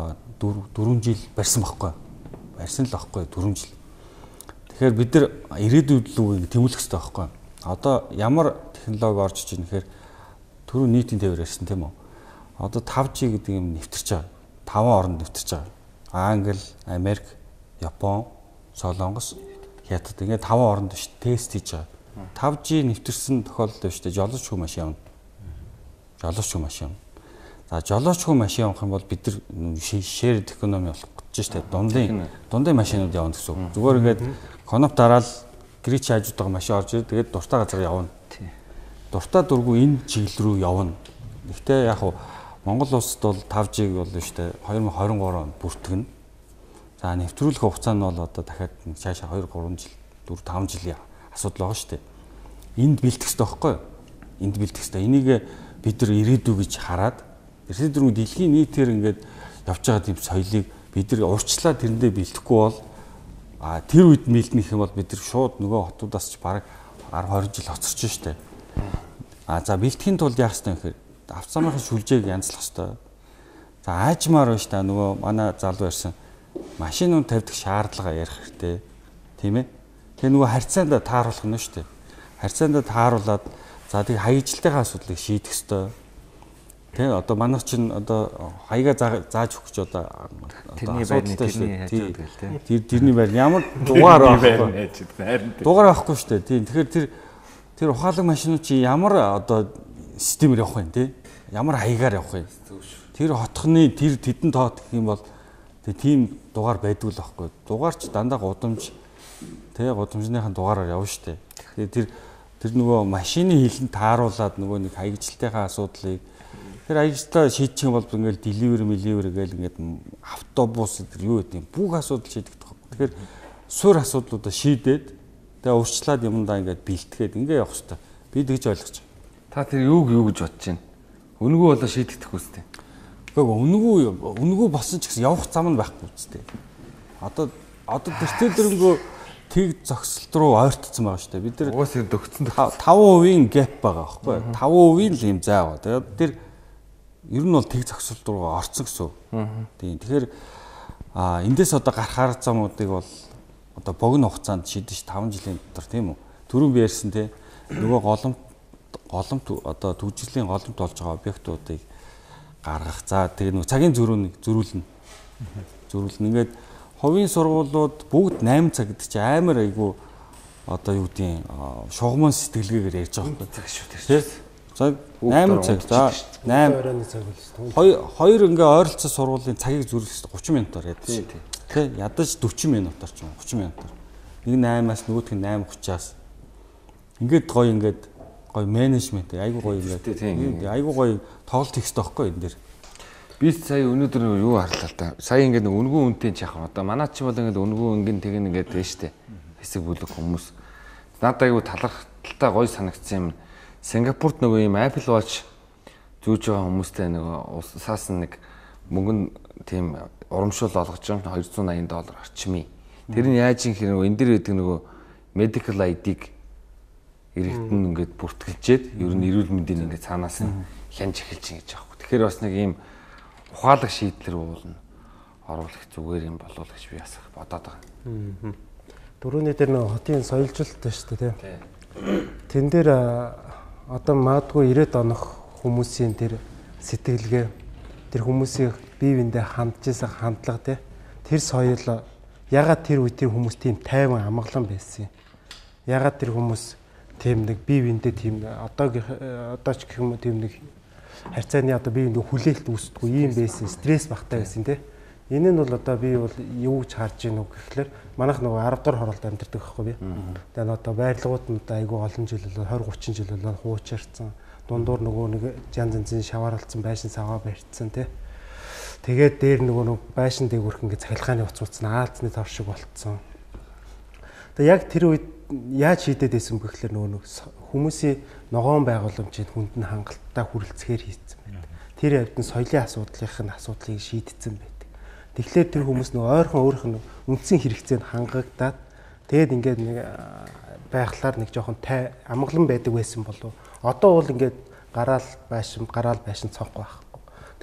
4 жил барьсан байхгүй. Барьсан л байхгүй 4 жил. Тэгэхээр бид нар ирээдүйд л тэмүүлэх хэрэгтэй байхгүй. Одоо ямар технологи орж иж байгаа нэхэр түрүү нийтийн тээвэр ярьсан тийм үү. Одоо 5G гэдэг юм нэвтэрч байгаа. 5 оронд нэвтэрч байгаа. Англи, Америк, Япон, Солонгос, Хятад ингээд 5 оронд биш тест хийж байгаа. 5G нэвтэрсэн тохиолдолд биш тэ жолоочгүй машин явна. Жолоочгүй машин. За жолоочгүй машин явах юм бол бид нар shared economy болох гэж байна. Дундын машинууд явна гэсэн үг. Зүгээр ингээд коноп дараал гэрч хайж байгаа машин орж ирээд тэгээд дуртай газар явна. Дуртай дургүй энэ чиглэл рүү явна. Гэхдээ яг хуу Монгол улсад бол 5G бол шүү дээ 2023 онд бүртгэн. За нэвтрүүлэх хугацаа нь бол одоо дахиад цаашаа 2 3 жил 4 5 жилийн асуудал байгаа шүү дээ. Энд бэлтгэх хэрэгтэй байхгүй юу? Энд бэлтгэх хэрэгтэй. Энийг бид нар ирээдүй гэж хараад эрсдэл дөрвөн дэлхийн нийтээр ингээд явж байгаа тийм соёлыг бид нар урьдчилаад тэрэндээ бэлтгэхгүй бол тэр үед бэлтнэх юм бол бид нар шууд нөгөө хотуудаас ч бараг 10 20 жил хоцорч шүү дээ. За бэлтгэхийн тулд яах ёстой юм гэхээр авцамынхаа шүлжээг янзлах ёстой. За аажмаар байна шүү дээ. Нөгөө манай залуу ярьсан машинууд тавьдаг шаардлага ярих хэрэгтэй. Тийм ээ. Тэгээ нөгөө харьцаанд тааруулах нь шүү дээ. Харьцаанд тааруулаад за тэг хаяжилтынхаа асуудлыг шийдэх ёстой. Тэ одоо манайх чинь одоо хаяга зааж өгч одоо тэрний байрны тэрний хажууд гэл тэ. Тэрний байр ямар дугаар байхгүй. Дугаар байхгүй шүү дээ. Тийм. Тэгэхээр тэр ухаалаг машинууд чи ямар одоо системээр явах вэ те? Ямар хаягаар явах вэ? Тэр хотхны тэр тэдэн тоот гэх юм бол тийм дугаар байдгүй л байхгүй. Дугаар ч дандаа гудамж те гудамжныхаа дугаараар явна шүү дээ. Тэр нөгөө машины хилэнд тааруулаад нөгөө нэг хаягжилтынхаа асуудлыг тэр хаягжилтаа шийдчих юм бол ингээл delivery гээл ингээд автобус юу гэдэг юм бүх асуудал шийдэгдэх байхгүй. Тэгэхээр суурь асуудлуудаа шийдээд тэгээ урьдчилаад юмдаа ингээд бэлтгээд ингээд явах хэрэгтэй. Би тэгж ойлгож байна. Та тэр юу гэж бодож байна? Үнгүү болоо шийдэгдэх үстэй. Гэхдээ үнгүү болсон ч гэсэн явах зам нь байхгүй үстэй. Одоо тэртэл дөрөнгөө тэг зогсолт руу ойртсон байгаа шүү дээ. Бид нар угаасаа дөгцсөн 5% гэп байгаа байхгүй. 5% л юм заа байгаа. Тэгээд тэр ер нь бол тэг зогсолт руу орцсон гэсэн. Тийм. Тэгэхээр эндээс одоо гарах арга замуудыг бол одоо богино хугацаанд шийдэж 5 жилийн дотор тийм үү. Түрүүн би ярьсан те нөгөө голомт одоо төвжирлийн голомт болж байгаа объектуудыг гаргах. За тэгээ нөгөө цагийн зөрүүлнэ. Ингээд хувийн сургуулиуд бүгд 8 цаг гэдэг чинь амар айгүй одоо юу гэдгийг шугамын сэтгэлгээгээр ярьж байгаа байхгүй. За 8 цаг. За 8 оройн цаг л. Хоёр ингээ ойролцоо сургуулийн цагийг зүрх 30 минутаар ядчих. Тэ ядаж 40 минутаар ч 30 минутаар. Нэг 8-аас нөгөөх нь 8:30-аас. Ингээд гоё менежмент айгуу гоё ингээд айгуу гоё тоглолт хийх хэрэгтэй байхгүй энэ дэр. Би сая өнөөдөр юу харлаа та. Сая ингээд үнгүү үнтэй ч яхаа. Одоо манай ч бол ингээд үнгүү өнгөн тэг ингээд дээ штэ. Хэсэг бүлэг хүмүүс. Надад айгуу талархалтай гоё санагдсан юм. Сингапурт нөгөө юм Apple Watch зүүж байгаа хүмүүстэй нөгөө усаас нэг мөнгө тийм урамшуул олгож байгаа $280 орчмын. Тэр нь яаж юм хэрэг энэ дэр байдаг нөгөө medical ID-г иргэдэн ингээд бүртгэлжээд ер нь эрүүл мэндийн ингээд цаанаас нь хянж эхэлж байгаа гэж аахгүй. Тэгэхээр бас нэг ийм ухаалаг шийдлэр уулна оруулах зүгээр юм болов уу гэж би бас бодоод байгаа. Дөрөвний дээр нэг хотын соёлжилттай шүү дээ тийм. Тэн дээр одоо магадгүй 90-ад онох хүмүүсийн тэр сэтгэлгээ тэр хүмүүсийн бие биендээ хандж исэн хандлага тийм. Тэр соёл ягаад тэр үе тэр хүмүүс тийм тайван амгалан байсан юм. Ягаад тэр хүмүүс тийм нэг бие биендээ тийм одоо ч гэх юм уу тийм нэг харьцааны одоо бие биендээ хүлээлт үүсдэггүй ийм байсан стресс багтаа байсан тийм. Энэ нь бол одоо би бол юу гэж харж ийн үг гэхлээр манайх нөгөө 10 дахь хороолд амьдардаг байхгүй би. Тэгээд одоо байрлагууд нь одоо айгүй олон жил болоо 20 30 жил болоо хуучирсан. Дундуур нөгөө нэг янз янзын шаваарлцсан байшин саваа барьцсан тий. Тэгээд дээр нөгөө байшин дээгүүрх ингээд цахилгааны уцсан аалзны тав шиг болцсон. Тэгээд яг тэр үед яаж шийдээд байсан бэ гэхлээр нөгөө хүмүүсийн ногоон байгууламжийн хүнд нь хангалттай хүрэлцэхээр хийцэн байдаг. Тэр явд нь соёлын асуудлын асуудлыг шийдсэн байдаг. Тэгэхээр тэр хүмүүс нөгөө ойрхон өөрийнх нь үндсэн хэрэгцээнд хангагдаад тэгээд ингээд нэг байхлаар нэг жоохон амгалан байдаг байсан болов. Одоо бол ингээд гараал байшин цонх байхгүй.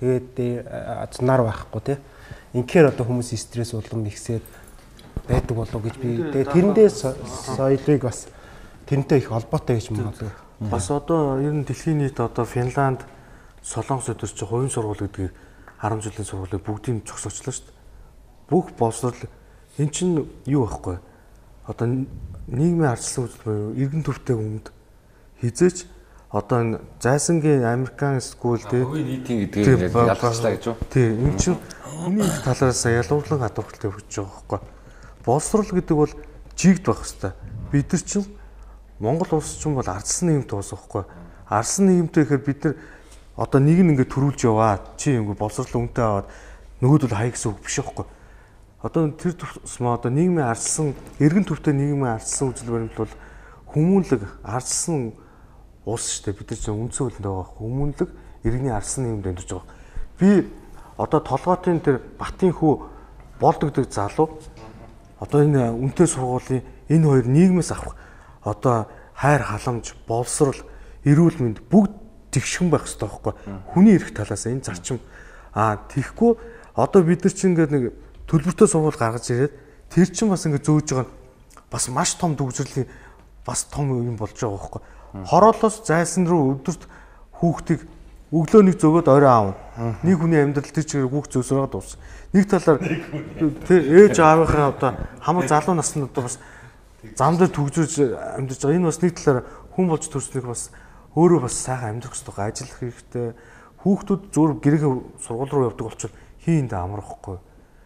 Тэгээд нар байхгүй тий. Инхээр одоо хүмүүсийн стресс улам ихсээд байдаг болов гэж би тэгээд тэрэндээ соёлыг бас тэрнтэй их холбоотой гэж магадгүй. Бас одоо ер нь дэлхийн нийт одоо Финланд, Солонгос өдөрч хувийн сургууль гэдгийг 10 жилийн сургуулийг бүгдийг зогсоочлоо шүү дээ. Бүх боловсрол эн чинь юу байхгүй. Одоо нийгмийн ардчлалын үзэл буюу иргэн төвтэй хүнд хизээч одоо энэ зайсангийн Американ скул тий нийтийн гэдгийг ялгачлаа гэж юу? Тий эн чинь хүний талаас ялгуурлан хадгалтай өгч байгаа байхгүй. Боловсрол гэдэг бол жигд байх хэвээр. Бид нар чинь Монгол улс чинь бол ардсан нийгэмтэй улс байхгүй. Ардсан нийгэмтэй гэхээр бид нар одоо нэг нь ингээд төрүүлж яваа чи юм боловсрол үнэтэй аваад нөгөөдөл хаяг гэсэн үг биш байхгүй. Одоо тэр тусмаа одоо нийгмийн ардсан эргэн төвтэй нийгмийн ардсан үзэл баримт бол хүмүүнлэг ардсан улс шүү дээ. Бид нар чинь үндсэн хуулинд байгаа хүмүүнлэг иргэний ардсан нийгэмд амьдарч байгаа. Би одоо толгоотын тэр Батын хүү болдогдөг залуу одоо энэ үнэтэй сургуулийн энэ хоёр нийгмээс авах одоо хайр халамж боловсрол эрүүл мэнд бүгд тэгшхэн байх хэрэгтэй байхгүй. Хүний эрх талаас энэ зарчим тэгхгүй одоо бид нар чинь ингээд нэг төлбөртэй сургууль гаргаж ирээд тэр чинь бас ингээд зөөж байгаа бас маш том төвжирлийн бас том юм болж байгаа байхгүй. Хороолоос зайсан руу өдөрт хүүхдийг өглөө нэг зөгөөд орой аав. Нэг хүний амьдрал тэр чигээр хүүхд зөөсрөөд дууссан. Нэг талаар тэр ээж аавынхаа одоо хамаг залуу насны одоо бас зам дээр төгжиж амьдарч байгаа. Энэ бас нэг талаар хүн болж төрснөх бас өөрөө бас сайхан амьдрах хэрэгтэй, ажиллах хэрэгтэй. Хүүхдүүд зөв гэрээ сургууль руу явдаг болчихвол хийнд амрахгүй.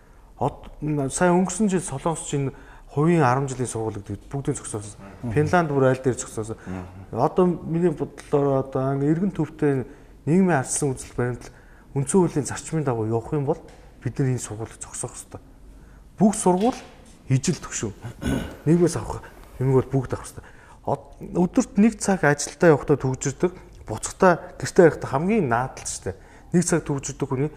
Сая өнгөрсөн жил Солонгос чинь хувийн 10 жилийн сургууль гэдэг бүгдийн зогсоосон. Финланд бүр айл дээр зогсоосон. Одоо миний бодлоор одоо эргэн төвтэй нийгмийн ардсан үзэл баримт үндсэн хуулийн зарчмын дагуу явах юм бол бид нар энэ сургуулийг зогсоох хэрэгтэй. Бүх сургууль ижил төгшөв. Нийгмээс авах юм бол бүгд авах хэрэгтэй. Өдөрт нэг цаг ажилдаа явахдаа төгжирдэг, буцахтаа гэртээ байхдаа хамгийн наадал шүү дээ. Нэг цаг төгжирдэг хүний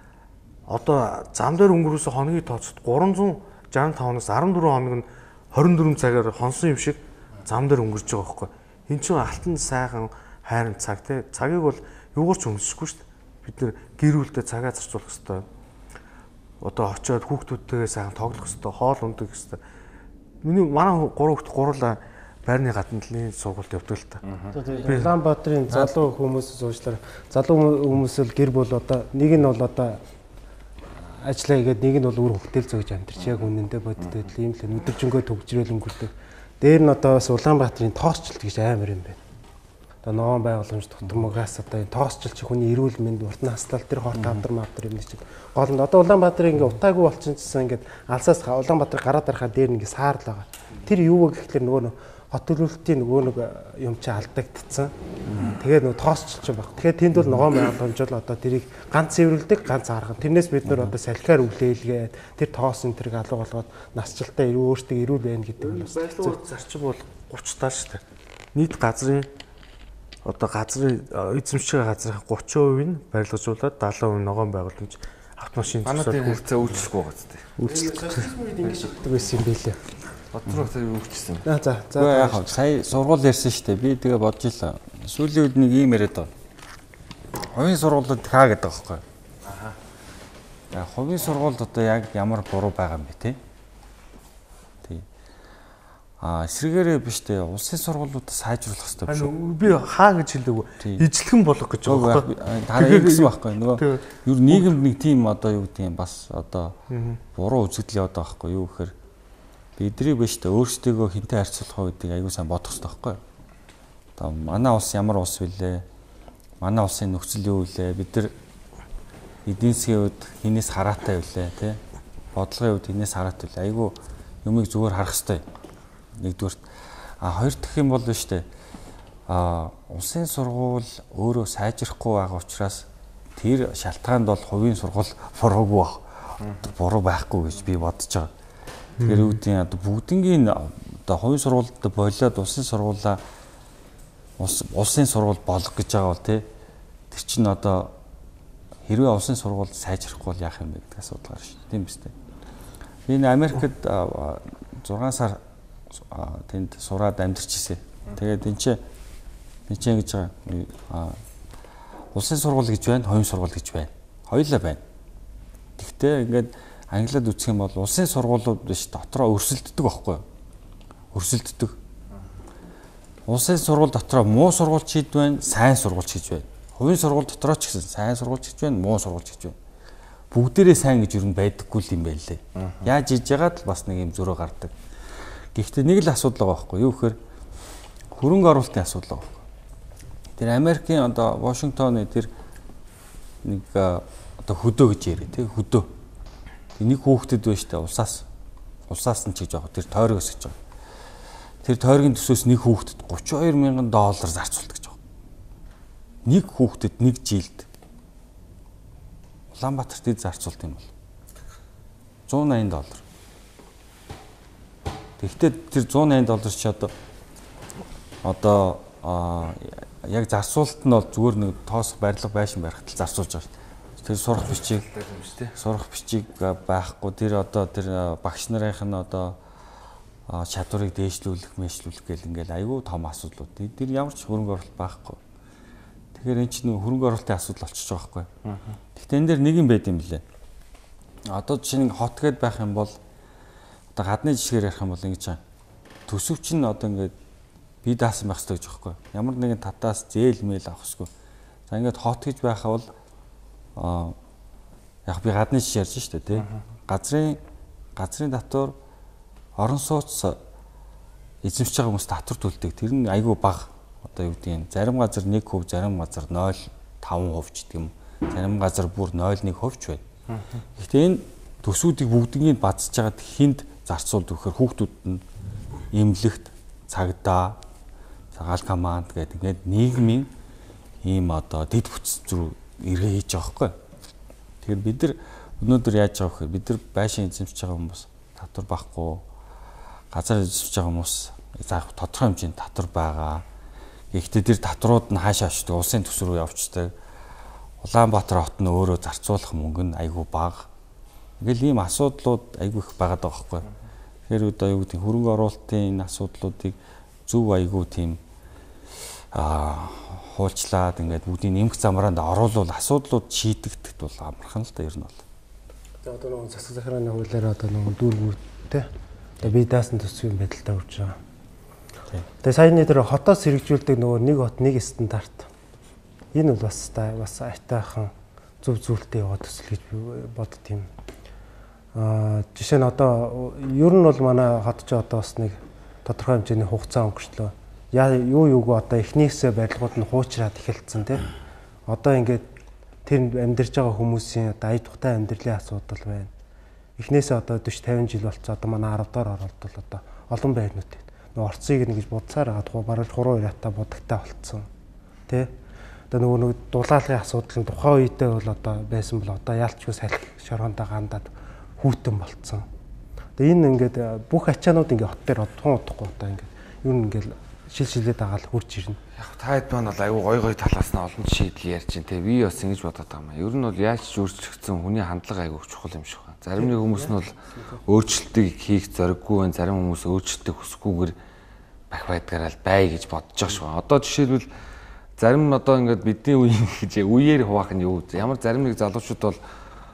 одоо зам дээр өнгөрөөсөн хоногийн тооцоод 365-наас 14 хоног нь 24 цагаар хонсон юм шиг зам дээр өнгөрч байгаа байхгүй. Энд чинь алтан сайхан хайрын цаг те. Цагийг бол юугаар ч өнгөсөхгүй шүү дээ. Бид нэр гэр бүлдээ цагаа зарцуулах хэрэгтэй. Одоо очиод хүүхдүүдтэйгээ сайхан тоглох хэрэгтэй, хоол ундах хэрэгтэй. Манай 3 хүүхд гурлаа байрны гадна талын сургуульд явдаг л та. Улаанбаатарын залуу хүмүүсээс уучлаарай. Залуу хүмүүс л гэр бүл одоо нэг нь бол одоо ажиллаа игээд нэг нь бол өөр хөтөл зөөж амьдарч яг үнэндээ бодтой ийм л өдөржингөө төгжрөл өнгөрдөг. Дээр нь одоо бас Улаанбаатарын тоосчлт гэж амар юм байна. одоо ногоон байгууламж дутмагаас одоо энэ тоосчлч хүний эрүүл мэнд урт наслал тэр хорт авдар мавдар юм чинь гол нь одоо Улаанбаатарын ингээ утаагүй болчихсон гэсэн ингээ алсаас Улаанбаатар гараад байхад дээр ингээ саарл байгаа. Тэр юу вэ гэхэлэр нөгөө хот төлөвлөлтийн нөгөө нэг юм чи алдагдцсан. Тэгээд нөгөө тоосчлч баг. Тэгэхээр тэнд бол ногоон байгууламж бол одоо тэрийг ганц цэвэрлдэг, ганц харгана. Тэрнээс бид нар одоо салхиар үлээлгээд тэр тоос энэ тэрийг алга болгоод насжилтаа өөртөө эрүүл байна гэдэг нь бас байрлал зарчим бол 30 таа шүү дээ. Нийт газрын одоо газрын эзэмших газрын 30% нь барилгажуулаад 70% ногоон байгууламж автомашин манай үйлцээ үйлчлэхгүй байгаа зү. үйлчлэхгүй ингэ шигдэг байсан юм билээ. Бодроо тэр үйлчлсэн. За яг сая сургууль ярьсан шүү дээ. Би тэгээ бодож илаа. Сүүлийн үед нэг юм яриад байна. Хувийн сургуулиуд хаа гэдэг байхгүй. Аа. Хувийн сургуульд одоо яг ямар буруу байгаа юм бэ те? Эсрэгээрээ биш дээ. Улсын сургуулиудаа сайжруулах хэрэгтэй биш үү? Би хаа гэж хэлээгүй. Ижлэгэн болох гэж байгаа байхгүй. Тэгэхээр гэсэн байхгүй. Нөгөө юу нийгэмд нэг тийм одоо юу гэдэг юм бас одоо буруу үзэгдэл яваад байгаа байхгүй юу гэхээр бидний биш дээ. Өөрсдөө хинтээ харьцуулах гэдэг аюу сан бодох хэрэгтэй байхгүй. Одоо манай улс ямар улс вүлээ? Манай улсын нөхцөл юу вүлээ? Бид нар эдийн засгийн үед хинээс хараатай вүлээ, тэ? Бодлогын үед хинээс хараатай вүлээ? Аюу юмыг зүгээр харах хэрэгтэй. Нэгдүгээр хоёр дахь юм бол биш дээ. Улсын сургууль өөрөө сайжрахгүй байгаа учраас тэр шалтгаанд бол хувийн сургууль буруугүй байх. Буруу байхгүй гэж би бодож байгаа. Тэгэхээр үүдийн одоо бүгднгийн одоо хувийн сургуульд болоод улсын сургуулаа улсын сургууль болох гэж байгаа бол тэр чинь одоо хэрвээ улсын сургууль сайжрахгүй бол яах юм бэ гэдэг асуудал гарна шүү. Тийм биз дээ. Би энэ Америкт 6 сар тэнд сураад амьдарч ирсэн. Тэгээд энэ чинь гэж байгаа. Улсын сургууль гэж байна, хувийн сургууль гэж байна. Хоёулаа байна. Гэхдээ ингээд англиад үзэх юм бол улсын сургуулиуд биш дотроо өрсөлддөг байхгүй юу? Өрсөлддөг. Улсын сургууль дотроо муу сургуульч хэд байна, сайн сургуульч гэж байна. Хувийн сургууль дотроо ч гэсэн сайн сургуульч гэж байна, муу сургуульч гэж байна. Бүгдээрээ сайн гэж юу н байдаггүй юм байна лээ. Яаж хийж яагаад л бас нэг юм зөрөө гардаг. Гэхдээ нэг л асуудал байгаа байхгүй юу гэхээр хөрөнгө оруулалтын асуудал байгаа байхгүй. Тэр Америкийн одоо Вашингтоны тэр нэг одоо хөдөө гэж яриа тий хөдөө. Нэг хүүхдэд байна штэ улсаас нь ч гэж байгаа. Тэр тойрог өсөж байгаа. Тэр тойргийн төсөөс нэг хүүхдэд $32,000 зарцуулдаг гэж байгаа. Нэг хүүхдэд нэг жилд Улаанбаатарт зарцуулт юм бол $180. Тэгэхдээ тэр $180 чи одоо яг зарцуулалт нь бол зүгээр нэг тоосох барилга байшин барихад л зарцуулж байгаа шүү дээ. Тэр сурах бичиг байхгүй тэр одоо тэр багш нарын нь одоо чадварыг дээшлүүлэх гэл ингээл аюу том асуудлууд. Тэр ямар ч хөрөнгө оруулалт байхгүй. Тэгэхээр эн чинь хөрөнгө оруулалтын асуудал болчихж байгаа байхгүй. Гэхдээ энэ дээр нэг юм байд юм лээ. Одоо жишээ нь хот гээд байх юм бол одоо гадны жишгээр ярих юм бол ингэж байгаа. Төсөвч нь одоо ингээд бие даасан байх хэрэгтэй гэж байгаа байхгүй. Ямар нэгэн татаас зээл мэйл авах хэрэгтэй. За ингээд хот гэж байхаа бол яг би гадны жишээ ярьж штэ тий. Газрын татвар орон сууц эзэмшиж байгаа хүмүүс татвар төлдөг. Тэр нь айгүй бага. Одоо юу гэдэг юм. Зарим газар 1%, зарим газар 0.5% ч гэдэг юм. Зарим газар бүр 0.1% ч байна. Гэхдээ энэ төсүүдийг бүгднийг бадцж байгаад хинд зарцуулд өгөхөр хүүхдүүд нь эмнэлэгт цагдаа, цагаал команд гэдэг ингээд нийгмийн ийм одоо дэд бүтц зүрх эргээ хийж байгаа байхгүй. Тэгэхээр бид нар өнөөдөр яаж байгаа вэ? Бид нар байшин эзэмшиж байгаа хүмүүс татвар байхгүй, газар эзэмшиж байгаа хүмүүс заах тодорхой хэмжээнд татвар байгаа. Гэхдээ тэр татварууд нь хаашаа очдог? Улсын төс рүү явчихдаг. Улаанбаатар хот нь өөрөө зарцуулах мөнгө нь айгүй бага. Ингээл ийм асуудлууд айгүй их байгаад байгаа байхгүй. Тэгэхээр одоо юу гэдэг хөрөнгө оруулалтын энэ асуудлуудыг зөв айгүй тийм хуулчлаад ингээд бүгдийн нэмэх замраанд оруулал асуудлууд шийдэгдэхэд бол амархан л да ер нь бол. За одоо нөгөө засаг захиргааны хуулиар одоо нөгөө дүүргүүдтэй одоо бие даасан төсвийн байдалтай явж байгаа. Тэгээ саяны дээр хотоос хэрэгжүүлдэг нөгөө нэг хот нэг стандарт. Энэ бол бас айтайхан зөв зүйлтэй яваа төсөл гэж би бодд юм. Жишээ нь одоо ер нь бол манай хот ч одоо бас нэг тодорхой хэмжээний хугацаа өнгөрчлөө. юуг одоо эхнээсээ барилгууд нь хуучраад эхэлсэн тий. Одоо ингээд тэр амьдарч байгаа хүмүүсийн одоо ая тухтай амьдралын асуудал байна. Эхнээсээ одоо 40 50 жил болцоо одоо манай 10 доор оролт бол одоо олон байрнууд нөгөө орцыг нэгж будсаар агаад бараг хуруу ята будагтай болцсон. Тэ? Одоо нөгөө дулаалгын асуудал нь тухайн үедээ бол одоо байсан бол одоо яалчгүй салхи шорондоо гандаад хүүтэн болцсон. Одоо энэ ингээд бүх ачаанууд ингээд хот дээр тун удахгүй одоо ингээд юу ингээд шилжлээд байгаа л хурж ирнэ. Яг таад маань бол аюу гой талаас нь олон шийдэл ярьж байна те. Би бас ингэж бодоод байгаа юм. Ер нь бол яаж ч өөрчлөгдсөн хүний хандлага аюу чухал юм шиг байна. Зарим нэг хүмүүс нь бол өөрчлөлтийг хийх зориггүй байна. Зарим хүмүүс өөрчлөлтийг хүсэхгүйгээр бах байдгаараа бай гэж бодож байгаа шүү. Одоо жишээлбэл зарим нь одоо ингээд бидний үеийн гэж үеэр хуваах нь юу? Ямар зарим нэг залуучууд бол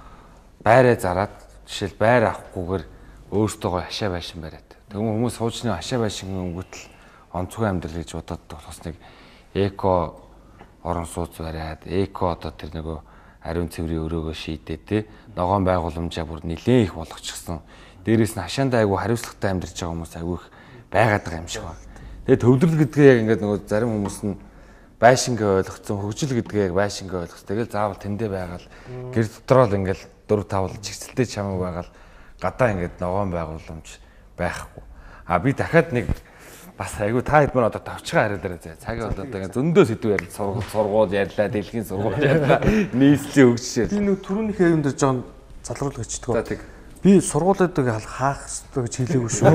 байраа зараад жишээл байр авахгүйгээр өөртөө хашаа байшин бариад. Тэгвэл хүмүүс суучны хашаа байшин өнгөтл онцгой амьдрал гэж бодоод бас нэг эко орон сууц бариад эко одоо тэр нөгөө ариун цэврийн өрөөгөө шийдээ те ногоон байгууламжаа бүр нэлээд их болгочихсон. Дээрээс нь хашаандаа айгүй хариуцлагатай амьдарч байгаа хүмүүс айгүй их байгаад байгаа юм шиг байна. Тэгээ төвлөрөл гэдгээ яг ингээд нөгөө зарим хүмүүс нь байшингээ ойлгоцсон, хөгжил гэдгээ яг байшингээ ойлгоцсон. Тэгэл заавал тэндээ байгаал гэр дотроо л ингээд 4 5 чигцэлтэй чамаг байгаал гадаа ингээд ногоон байгууламж байхгүй. А би дахиад нэг бас айгу та хэд мөр одоо тавчгаа хариулаарай заа. Цаг бол одоо ингэ зөндөө сэдв ярил сургууль ярьлаа, дэлхийн сургууль ярьлаа, нийслэлийн хөгжил. Би нэг түрүүнийхээ юм дээр жоон залруулга хийчихдэг. За тэг. Би сургуулиудыг хаах хэрэгтэй гэж хэлээгүй шүү.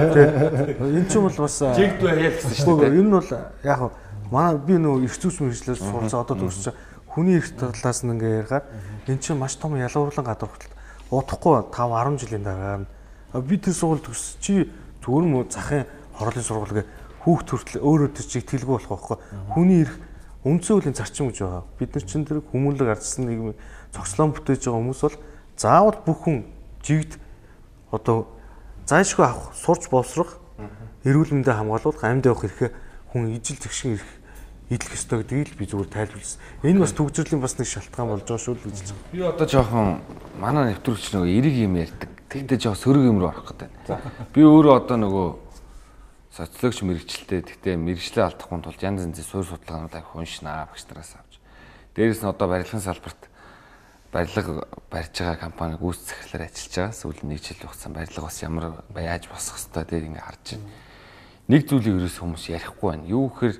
Тэ. Энд чинь бол бас жигд байгаад гэсэн шүү дээ. Энэ бол яг манай би нөгөө эрх зүйн мэргэжлээс суралцаа одоо төгсөж хүний эрх талаас нь ингээ ярихаар эн чинь маш том ялгуурлан гадар хүртэл удахгүй 5 10 жилийн дараа би тэр сургууль төгс чи зүгээр мө захын хорлын сургуулийг хүүхд хүртэл өөрөө тэр чиг тэлгүй болох байхгүй. Хүний эрх үндсэн хуулийн зарчим гэж байгаа. Бид нар чинь тэр хүмүүнлэг ардсан нийгмийн цогцлон бүтээж байгаа хүмүүс бол заавал бүх хүн жигд одоо зайлшгүй авах, сурч боловсрох, эрүүл мэндэ хамгаалуулах, амьд явах эрхээ хүн ижил зэгшин эрх идэх ёстой гэдгийг л би зүгээр тайлбарласан. Энэ бас төгсрөлийн бас нэг шалтгаан болж байгаа шүү л гэж байна. Би одоо жоохон манай нэвтрүүлэгч нөгөө эрэг юм ярьдаг. Тэгтээ жоохон сөрөг юм руу орох гэдэг. Би өөрөө одоо нөгөө социологч мэрэгчлээ. Тэгтээ мэрэгчлээ алдахгүй тулд янз янзын суурь судалгаанууд авах уншнаа багш нараас авч. Дээрээс нь одоо барилгын салбарт барилга барьж байгаа компани гүйцэтгэлээр ажиллаж байгаа. Сүүлийн 1 жил хугацаанд барилга бас ямар яаж босох хэвээр дээр ингээ харж байна. Нэг зүйлийг ерөөс хүмүүс ярихгүй байна. Юу гэхээр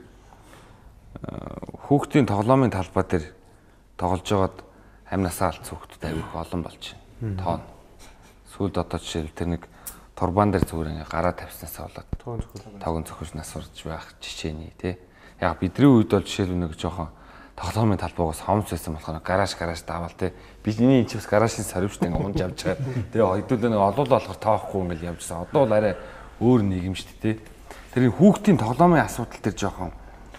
хүүхдийн тоглоомын талбай дээр тоглож байгаад амнасаа алдсан хүүхдүүд аягүй их олон болж байна. Тоон. Сүүлд одоо жишээл тэр нэг турбан дээр зүгээр ингээ гараа тавьснасаа болоод тогон цохирснаас урж байх жишээний тий. Яг бидний үед бол жишээл нэг жоохон тоглоомын талбайгаас хомс байсан болохоор гараж даавал тий. Бидний энэ ч бас гаражийн сорвчтай ингээ унж авч байгаа. Тэгээ хоёулаа нэг олоол болохоор тоохгүй ингээл явжсан. Одоо бол арай өөр нийгэм шүү дээ тий. Тэр хүүхдийн тоглоомын асуудал дээр жоохон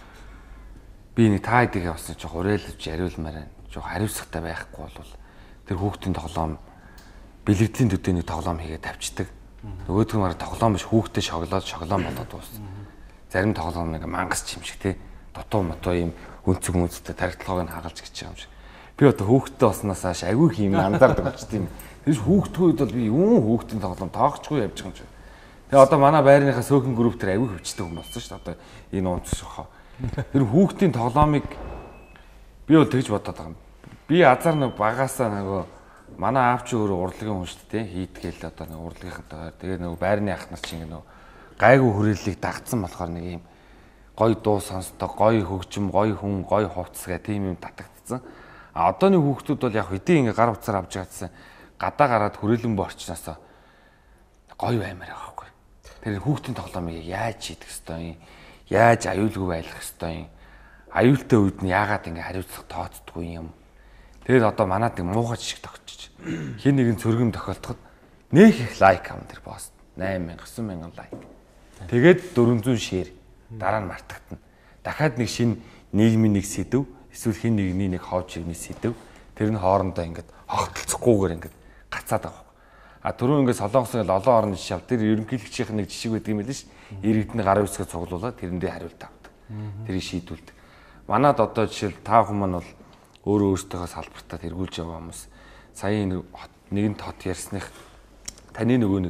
би нэг та хэдийгээ бас жоохон уриалж яриулмаар байна. Жоохон хариуцлагатай байхгүй бол тэр хүүхдийн тоглоом бэлгэдлийн төдөөний тоглоом хийгээд тавьчихдаг. Нөгөөдгөө мараа тоглоом биш хүүхдэд шоглоом болоод дуусна. Зарим тоглоом нэг мангас ч юм шиг тий. Дутуу мотоо юм өнцөг мөнцтэй тархитлагыг нь хагалж гэж байгаа юм шиг. Би одоо хүүхдтэй болсноос хойш аягүй юм анзаардаг болчихсон юм. Тэр хүүхдтэй үед бол би юун хүүхдийн тоглоом тоогчгүй явж байгаа юм шиг. Тэгээ одоо манай байрныхаа сөөхөн групп төр аягүй хөвчтэй хүн болсон шүү дээ. Одоо энэ унц шохоо. Тэр хүүхдийн тоглоомыг би бол тэгж бодоод байгаа юм. Би азар нэг багаасаа нөгөө манай аав чи өөрөө урлагийн хүн шүү дээ. Хийдгээл одоо нэг урлагийнхаа тэгээ нөгөө байрны ах нар чинь нөгөө гайгүй хүрээллийг дагцсан болохоор нэг юм гой дуу сонсдог, гой хөгжим, гой хүн, гой хувцас гэх тийм юм татагдцсан. А одооны хүүхдүүд бол яг хэдийн ингээ гар утсаар авч яатсан гадаа гараад хүрээлэн борчноосоо гой баймаар байгаа байхгүй. Тэр хүүхдийн тоглоомыг яаж хийдэг ёстой юм? Яаж аюулгүй байлгах ёстой юм? Аюултай үед нь яагаад ингээ хариуцлага тооцдгүй юм? Тэгээд одоо манад нэг муухай жишг тогтчих. Хин нэгэн цөргөм тохиолдоход нөх их лайк ам тэр пост 8000 9000 лайк. Тэгээд 400 шеэр дараа нь мартагдана. Дахиад нэг шинэ нийгмийн нэг сэдв, эсвэл хин нэгний нэг хов чигний сэдв тэр нь хоорондоо ингээд хогтолцохгүйгээр ингээд гацаад байгаа. А түрүү ингээд солонгосын олон орны жишээ авт тэр ерөнхийлөгчийн нэг жишг байдаг юм байл ш. Иргэдний гарын үсгээ цуглуулад тэрэндээ хариулт авдаг. Тэрийг шийдүүлдэг. Манад одоо жишээл та хүмүүс бол өөрөө өөртөө салбартаа тэргүүлж байгаа хүмүүс сая нэгэн тот ярьсных таны нөгөө нэг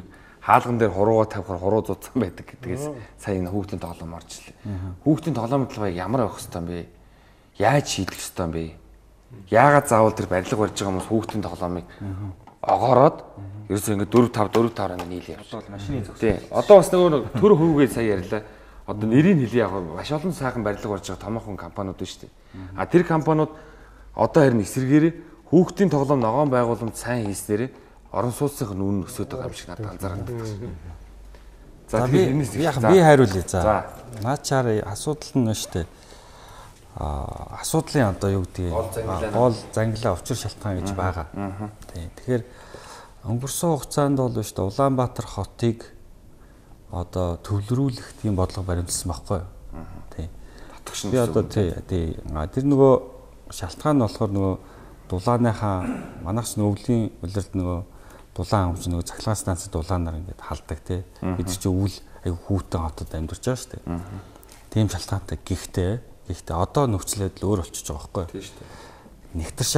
хаалган дээр хуруугаа тавихаар хуруу зузсан байдаг гэдгээс сая энэ хүүхдийн тоглоом орж ирлээ. Хүүхдийн тоглоомын талбай ямар авах хэвээр юм бэ? Яаж шийдэх хэвээр юм бэ? Яагаад заавал тэр барилга барьж байгаа хүмүүс хүүхдийн тоглоомыг огоороод ерөөсөө ингэ 4-5 ингэ нийлээ явуулаад машины зогсоо. Тий. Одоо бас нөгөө төр хөвгөө сая ярьлаа. Одоо нэрийг хэлээ яг маш олон сайхан барилга барьж байгаа томоохон компаниуд байна шүү дээ. А тэр компаниуд одоо харин эсэргээр хүүхдийн тоглоом ногоон байгууламж сайн хийснээр орон сууцын үнэ өсөд байгаа юм шиг надад анзаараад байна. За би хариулъя. За. Наачаар асуудал нь нь шүү дээ. Асуудлын одоо юу гэдгийг гол зангилаа учир шалтгаан гэж байгаа. Тийм. Тэгэхээр өнгөрсөн хугацаанд бол шүү дээ Улаанбаатар хотыг одоо төвлөрүүлэх тийм бодлого баримтсан байхгүй юу? Тийм. Би одоо тий тэр нөгөө шалтгаан нь болохоор нөгөө дулааныхаа манайх нөгөө өвлийн улиралд нөгөө дулаан хэмж нөгөө цахилгаан станцын дулаанаар ингээд халдаг тий. Бид чинь өвөл аяг хүүтэн хотод амьдарч байгаа шүү дээ. Тийм шалтгаантай гэхдээ одоо нөхцөлөд л өөр болчихж байгаа байхгүй юу? Тийм шүү дээ.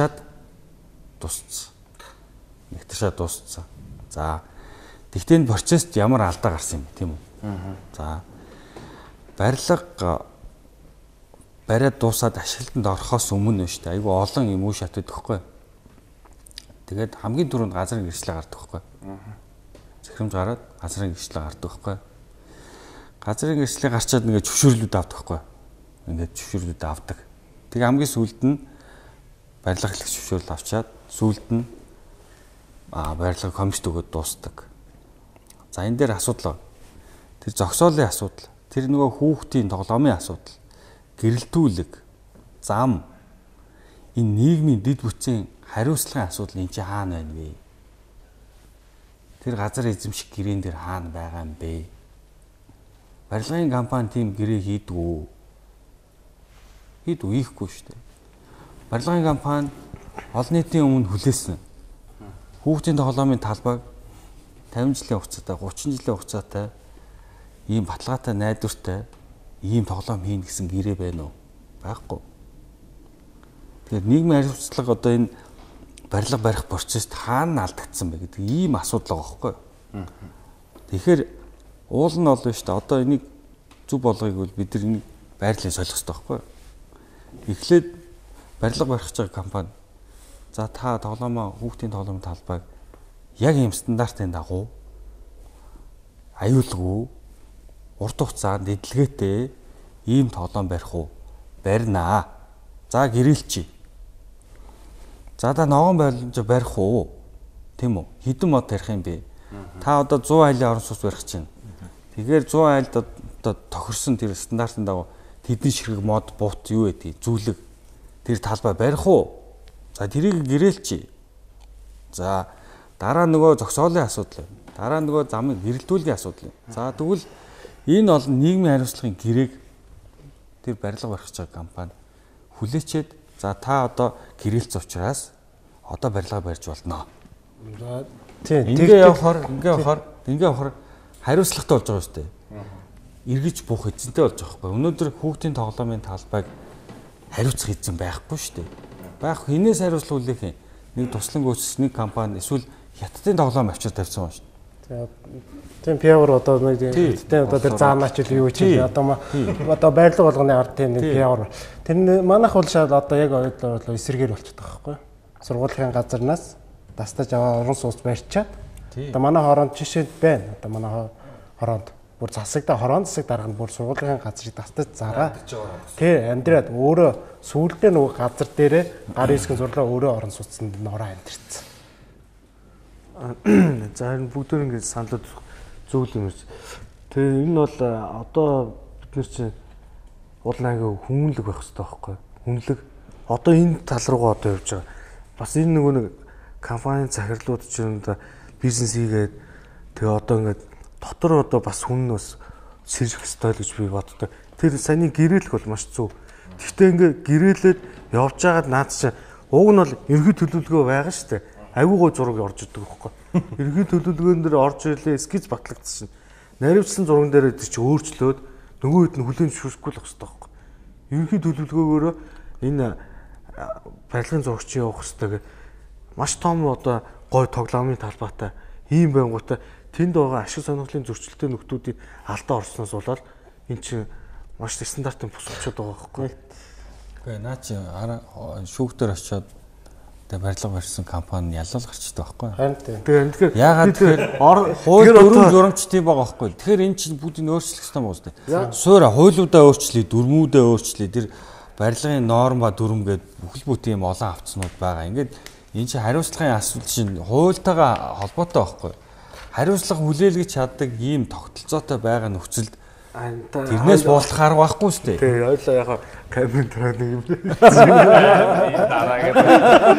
Нэгтэршаад дууссан. За тэгтээ энэ процесст ямар алдаа гарсан юм тийм үү? За барилга бариад дуусаад ашиглалтанд орохоос өмнө шүү дээ. Айгүй олон юм уу шат өгөхгүй. Тэгээд хамгийн түрүүнд газрын гэрчлэл гардаг байхгүй. Захирамж гараад газрын гэрчлэл гардаг байхгүй. Газрын гэрчлэл гарчаад ингээд зөвшөөрлүүд авдаг байхгүй. Ингээд зөвшөөрлүүд авдаг. Тэг хамгийн сүүлд нь барилга хэлэх зөвшөөрөл авчаад сүүлд нь барилга комист өгөөд дуустдаг. За энэ дээр асуудал. Тэр зогсоолын асуудал. Тэр нөгөө хүүхдийн тоглоомын асуудал. Гэрэлтүүлэг, зам энэ нийгмийн дэд бүтцийн хариуцлагын асуудал энэ чи хаана байна вэ? Тэр газар эзэмших гэрээн дээр хаана байгаа юм бэ? Барилгын компани тийм гэрээ хийдгүү. Хийхгүй шүү дээ. Барилгын компани олон нийтийн өмнө хүлээсэн. Хүүхдийн тоглоомын талбайг 50 жилийн хугацаатай, 30 жилийн хугацаатай ийм баталгаатай найдвартай ийм тоглоом хийн гэсэн гэрээ байна уу? Байхгүй. Тэгэхээр нийгмийн хариуцлага одоо энэ барилга барих процесст хаана алдагдсан бэ гэдэг ийм асуудал байгаа байхгүй. Тэгэхээр уул нь болно шүү дээ. Одоо энийг зүг болгохыг бол бид нар энийг байрлалын солих хэрэгтэй байхгүй. Эхлээд барилга барих гэж байгаа компани за та тоглоомоо хүүхдийн тоглоомын талбайг яг ийм стандартын дагуу аюулгүй урт хугацаанд эдлгээтэй ийм тоглоом барих уу? Барина. За гэрэлчи. За та ногоон барилж барих уу? Тийм үү? Хэдэн мод тарих юм бэ? Та одоо 100 айлын орон сууц барих чинь. Тэгэхээр 100 айлд одоо тохирсон тэр стандартын дагуу тэдэн ширхэг мод буут юу гэдэг зүйлэг тэр талбай барих уу? За тэрийг гэрээлчи. За дараа нөгөө зогсоолын асуудал. Дараа нөгөө замыг гэрэлтүүлгийн асуудал. За тэгвэл энэ бол нийгмийн хариуцлагын гэрээг тэр барилга барих гэж байгаа компани хүлээчээд за та одоо гэрээлц учраас одоо барилга барьж болно. За тийм ингээ явахаар хариуцлагатай болж байгаа шүү дээ. Эргэж буух эзэнтэй болж байгаа байхгүй. Өнөөдөр хүүхдийн тоглоомын талбайг хариуцах эзэн байхгүй шүү дээ. Байх хинээс хариуцлага хүлээх юм. Нэг туслан гүйцэтгэх нэг компани эсвэл хятадын тоглоом авчир тавьсан байна шүү дээ. Тийм пиавар одоо нэг тийм одоо тэр заанаач юу ч одоо байрлал болгоны ард тийм нэг пиавар. Тэр манайх бол шал одоо яг ойлголоо эсэргээр болчиход байгаа байхгүй. Сургуулийн газарнаас дастаж аваа орон сууц барьчаад одоо манай хороонд жишээд байна. Одоо манай хороонд бүр засагдаа хорон засаг дарга нь бүр сургуулийн газрыг дастаж зараа. Тий амьдраад өөрөө сүүлдээ нөгөө газар дээрээ гар хэсгийн зурлаа өөрөө орон сууцнд нороо амьдрцсан. За энэ бүгд ингэ саналд зүйл юм. Тэгээ энэ бол одоо бид нар чинь уулнаагийн хүмүүнлэг байх хэрэгтэй байхгүй. Хүнлэг одоо энэ тал руугаа одоо явж байгаа. Бас энэ нөгөө нэг компанийн захирлууд чинь бизнес хийгээд тэгээ одоо ингээд дотор одоо бас хүн бас сэрэх ёстой л гэж би боддог. Тэр саний гэрээлэх бол маш зөв. Гэхдээ ингээд гэрээлээд явж байгаад наад чинь уг нь бол ерхий төлөвлөгөө байгаа шүү дээ. Айгуугой зураг орж идэг байхгүй. Ерхий төлөвлөгөөн дээр орж ирлээ скиз батлагдсан. Наривчлсан зурган дээр чи өөрчлөөд нөгөө хэд нь хүлээн зөвшөөрөхгүй л байх хэрэгтэй байхгүй. Ерхий төлөвлөгөөгөөрөө энэ барилгын зурагчийн явах хэрэгтэй гэх маш том одоо гой тоглоомын талбайтай ийм байнгутаа тэнд байгаа ашиг сонирхлын зөрчилтэй нөхдүүдийн алдаа орсноос болоод эн чинь маш стандартын бус болчиход байгаа байхгүй. Гэхдээ наа чи шүүгтэр очиод тэгээ барилга барьсан компани ялал гарчдаг байхгүй. Харин тийм. Тэгэхээр яагаад тэгэхээр хууль дүрм журамчтай байгаа байхгүй. Тэгэхээр эн чинь бүгдийг өөрчлөх хэрэгтэй мөн үстэй. Суура хуулиудаа өөрчлөе, дүрмүүдээ өөрчлөе. Тэр барилгын норм ба дүрм гээд бүхэл бүтэн юм олон авцснууд байгаа. Ингээд энэ чинь хариуцлагын асуудал чинь хуультайгаа холбоотой байхгүй. Хариуцлага хүлээлгэж чаддаг ийм тогтолцоотой байгаа нөхцөлд тэрнээс болох арга байхгүй шүү дээ. Тий, ойлоо яхаа камерын дараа нэг юм. Дараагаад.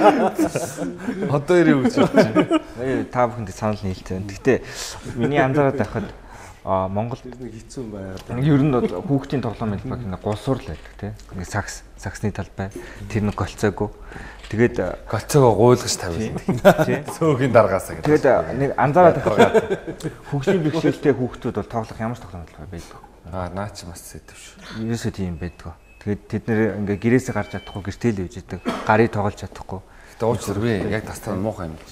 Одоо ирээ үгүй чинь. Та бүхэнд санал нийлцээ. Гэхдээ миний анзаараад байхад Монгол хэцүү байгаад. ер нь хүүхдийн тоглоом хэлбэг нэг гулсуур л байдаг тий. Нэг саксны талбай. Тэр нэг голцоогүй. Тэгээд голцоогоо гуйлгаж тавьсан. тий. Цөөгийн даргаасаа гэдэг. Тэгээд нэг анзаараад байхад хөгжлийн бэрхшээлтэй хүүхдүүд бол тоглох ямар ч тоглоом байдаг. Наа чи бас сэдв шүү. Ерөөсөө тийм байдаг. Тэгээд тэд нэр ингээ гэрээсээ гарч чадахгүй гэртэл л үйж идэг. Гарыг тоглож чадахгүй. Гэтэ уучлаарай би яг тастаа муухай юм гэж.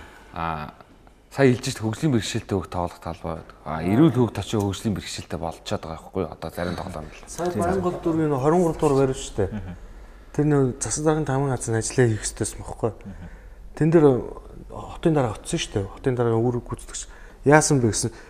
Сая хэлж шít хөгжлийн бэрхшээлтэй хүүхд тоглох талбай байдаг. Эрүүл хүүхд очиж хөгжлийн бэрхшээлтэй болчиход байгаа байхгүй юу? Одоо зарим тоглоом л. Сая Баянгол дүүргийн 23 дугаар барив шүү дээ. Тэр нэг засаг даргын тамгын газар ажиллаа хийх хэрэгтэйсэн байхгүй. Тэн дээр хотын дараа очсон шүү дээ. Хотын дараагийн үүрэг гүйцэтгэгч яасан бэ гэсэн.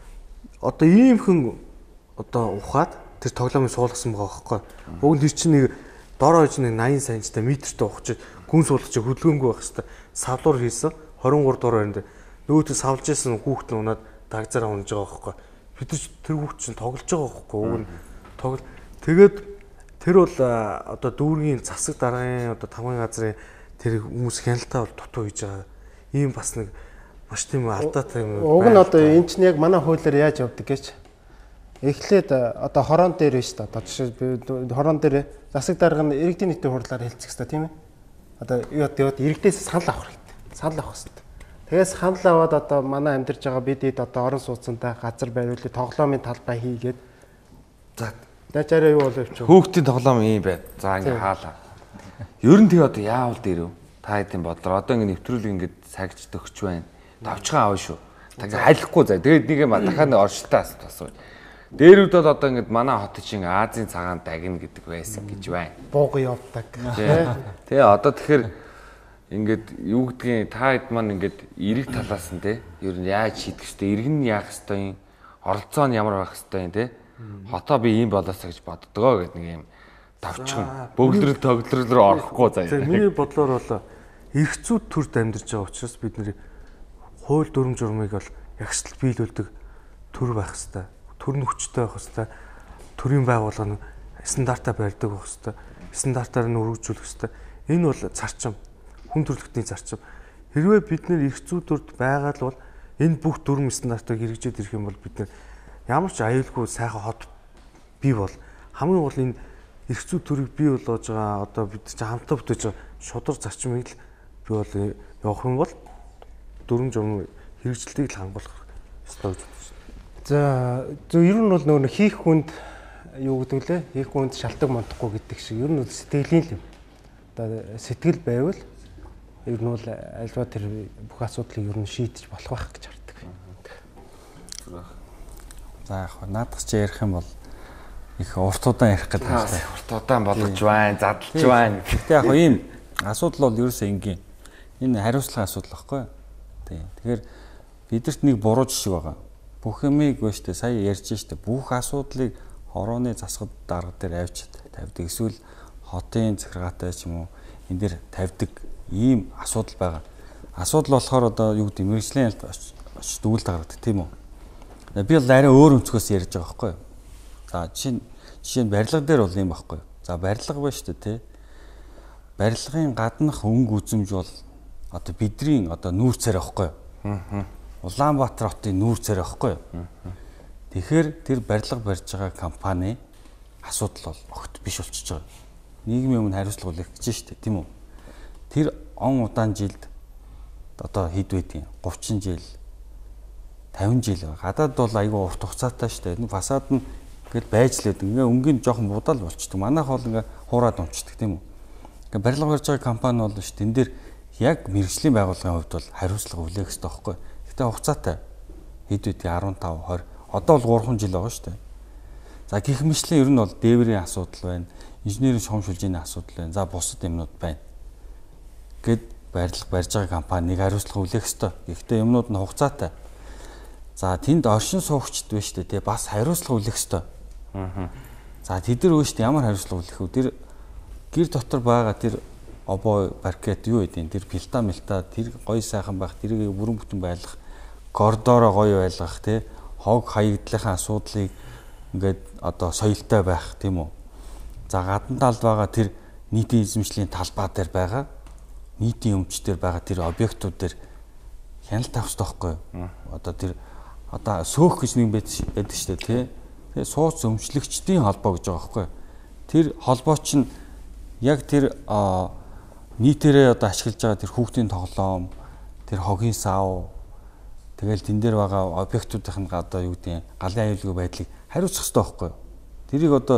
Одоо ийм хүн одоо ухаад тэр тоглоомыг суулгасан байгаа байхгүй. Уг нь тэр чинь нэг дор хойж нэг 80 санттай метртэй ухаж гүн суулгаж хөдөлгөөнгүй байх хэвээр савлуур хийсэн 23 дугаар байранд нөгөөдөө савлж исэн хүүхэд нь унаад дагзаараа унаж байгаа байхгүй. Бид тэр хүүхэд чинь тоглож байгаа байхгүй. Уг нь тоглол. Тэгээд тэр бол одоо дүүргийн засаг даргын одоо тамгын газрын тэр хүмүүс хяналтаа бол дутуу хийж байгаа. Ийм бас нэг маш тийм алдаатай юм. Уг нь одоо эн чинь яг манай хуулиар яаж явдаг гэж эхлээд одоо хорон дээр биш та одоо жишээ хорон дээр засаг дарга нь иргэдийн нийтийн хурлаар хэлцэх хэрэгтэй тийм ээ. Одоо яваад иргэдээс санал авах хэрэгтэй. Санал авах хэрэгтэй. Тэгээс санал аваад одоо манай амьдарч байгаа бидэд одоо орон сууцтай газар байруулъя тоглоомын талбай хийгээд За даачаараа юу болов ч хүүхдийн тоглоом ийм байд. За ингээ хаалаа. Ер нь тэгээ одоо яавал дээрв? Та хэдийн бодлоо. Одоо ингээ нэвтрүүлэг ингээд сагж төгч байна. Тавчхан аав шүү. Та ингээ хайлахгүй заа. Тэгээд нэг юм дахиад нэг оршилтой асуу. Дээрүүд бол одоо ингээд манай хот чинь Азийн цагаан дагна гэдэг байсан гэж байна. бууга явдаг. Тэгээ одоо тэгэхээр ингээд юу гэдгийг та хэд маань ингээд эрэг талаас нь те ер нь яаж шийдэх ёстой, эрг нь яах ёстой юм, оролцоо нь ямар байх ёстой юм те. Хотоо би ийм болоосаа гэж боддгоо гэдэг нэг юм давчхан бөгдрөл тоглол руу орохгүй заа. Тэгээ миний бодлоор бол эрхцүүд төрд амьдарч байгаа учраас бид нэр хууль дүрм журмыг бол ягштал биелүүлдэг төр байх хэвээр. Төр нөхцтэй байх хэвээр. Төрийн байгууллага нь стандартаа барьдаг байх хэвээр. Стандартаар нь өргөжүүлэх хэвээр. Энэ бол зарчим. Хүн төрөлхтний зарчим. Хэрвээ бид нэр эрхцүүдүүд байгаа л бол энэ бүх дүрм стандартыг хэрэгжээд ирэх юм бол бид нэр ямар ч аюулгүй сайхан хот бий бол хамгийн гол энэ эрхцүүд төрийг бий болгож байгаа одоо бид чинь хамтаа бүтээж байгаа шудар зарчмыг л бий бол явах юм бол дүрм журм хэрэгжилтийг л хангуулах ёстой гэж байна. За ер нь бол нөгөө хийх хүнд юу гэдэг лээ? Хийх хүнд шалтгаан мандахгүй гэдэг шиг ер нь бол сэтгэлийн л юм. Одоо сэтгэл байвал ер нь бол альва тэр бүх асуудлыг ер нь шийдэж болох байх гэж хардаг. За яг наадах чи ярих юм бол их урт удаан ярих гэдэг байна. Урт удаан болгож байна, задлж байна. Гэхдээ яг ийм асуудал бол ерөөсөө энгийн. Энэ хариуцлагын асуудал байхгүй юу? Тийм. Тэгэхээр бидэрт нэг буруу жишг байгаа. Бүх юмыг биш үү сая ярьж штэ. Бүх асуудлыг хорооны засгад дарга дээр авчид тавьдаг. Эсвэл хотын захиргаатай ч юм уу энэ дэр тавьдаг ийм асуудал байгаа. Асуудал болохоор одоо юу гэдэг мэрэгжлийн ялд очиж дүүл таардаг тийм үү? Би бол арай өөр өнцгөөс ярьж байгаа байхгүй юу? За жишээ нь барилга дээр бол юм байхгүй юу? За барилга ба шүү дээ тий. Барилгын гаднах өнгө үзэмж бол одоо бидний одоо нүүр царай байхгүй юу? Улаанбаатар хотын нүүр царай байхгүй юу? Тэгэхээр тэр барилга барьж байгаа компани асуудал бол огт биш болчихж байгаа. Нийгмийн өмнө хариуцлага үлээх гэж шүү дээ тийм үү? Тэр он удаан жилд одоо хэд байдгийг 30 жил 50 жил гадаад бол айгүй урт хугацаатай шүү дээ. Энэ фасад нь гээд байж л байдаг. Ингээ өнгийн жоохон будаал болчдөг. Манайх бол ингээ хуураад унцдаг тийм үү? Ингээ барилга барьж байгаа компани бол шүү дээ. Тэн дээр яг мэрэгжлийн байгууллагын хувьд бол хариуцлага үлээх хэрэгтэй байхгүй. Гэхдээ хугацаатай. Хэд үгүй 15 20. Одоо бол 3 жил байгаа шүү дээ. За гэх мэтлэн ер нь бол дээврийн асуудал байна. Инженерийн шугамшилжийн асуудал байна. За бусад юмнууд байна. Гэд барьж байгаа компани нэг хариуцлага хүлээх ёстой. Гэхдээ юмнууд нь хугацаатай. За тэнд оршин суугчд байна шүү дээ. Бас хариуцлага хүлээх ёстой. За тэд нар өөшт ямар хариуцлага хүлээх вэ? Тэр гэр дотор байгаа тэр обоо паркет юу гэдэг тэр пилта мэлта тэр гоё сайхан байх тэрийг бүрэн бүтэн байлгах коридороо гоё байлгах тий хог хаягдлынхаа асуудлыг ингээд одоо соёлтой байх тийм үү. За гадна талд байгаа тэр нийтийн эзэмшлийн талбай дээр байгаа нийтийн өмч дээр байгаа тэр объектууд дээр хяналт авах хэрэгтэй байхгүй. Одоо тэр одоо сөөх гэж нэг байдаг шүү дээ тий. Тэгээ сууц өмчлөгчдийн холбоо гэж байгаа байхгүй. Тэр холбоо чинь яг тэр нийтээрээ одоо ашиглаж байгаа тэр хүүхдийн тоглоом, тэр хогийн сав, тэгэл тэн дээр байгаа объектуудын одоо юу гэдэг галын аюулгүй байдлыг хариуцах хэрэгтэй байхгүй юу? Тэрийг одоо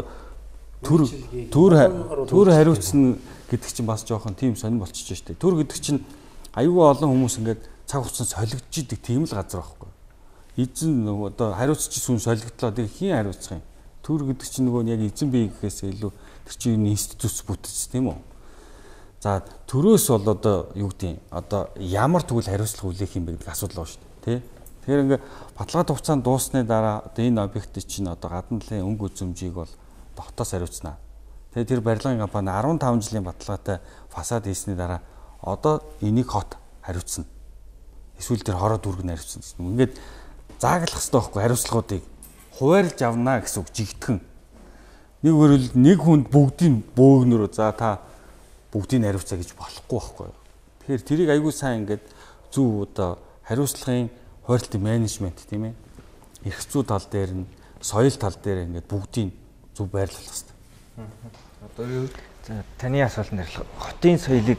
төр хариуцна гэдэг чинь бас жоохон тийм сонирн болчихж штэ. Төр гэдэг чинь аюулгүй олон хүмүүс ингээд цаг хугацаанд солигдож идэг тийм л газар байхгүй юу? Эзэн нөгөө одоо хариуцчих сүн солигдлоо тэг хийн хариуцах юм. Төр гэдэг чинь нөгөө яг эзэн бие гэхээсээ илүү тэр чинь институт бүтэж тийм үү? За төрөөс бол одоо юу гэдэг одоо ямар тэгвэл хариуцлага хүлээх юм бэ гэдэг асуудал байна шүү дээ тий. Тэгэхээр ингээ баталгаат хугацаанд дууссаны дараа одоо энэ объект чинь одоо гадна талын өнгө үзмжийг бол хотоос хариуцнаа. Тэгээ тэр барилгын компани 15 жилийн баталгаатай фасад хийсний дараа одоо энийг хот хариуцна. Эсвэл тэр хороо дүүрэг нь хариуцна гэсэн. Ингээд зааглах хэрэгтэй байхгүй хариуцлагуудыг хуваарлж авнаа гэсэн үг жигтгэн. Нэг өөрөөр нэг хүнд бүгдийн бөөгнөрөө за та бүгдийг хариуцаа гэж болохгүй байхгүй. Тэгэхээр тэрийг айгүй сайн ингээд зөв одоо хариуцлагын хуваарлтын менежмент тийм ээ. Эрх зүй тал дээр нь соёл тал дээр ингээд бүгдийг зөв байрлуулах хэрэгтэй. Одоо юу таны асуултанд хотын соёлыг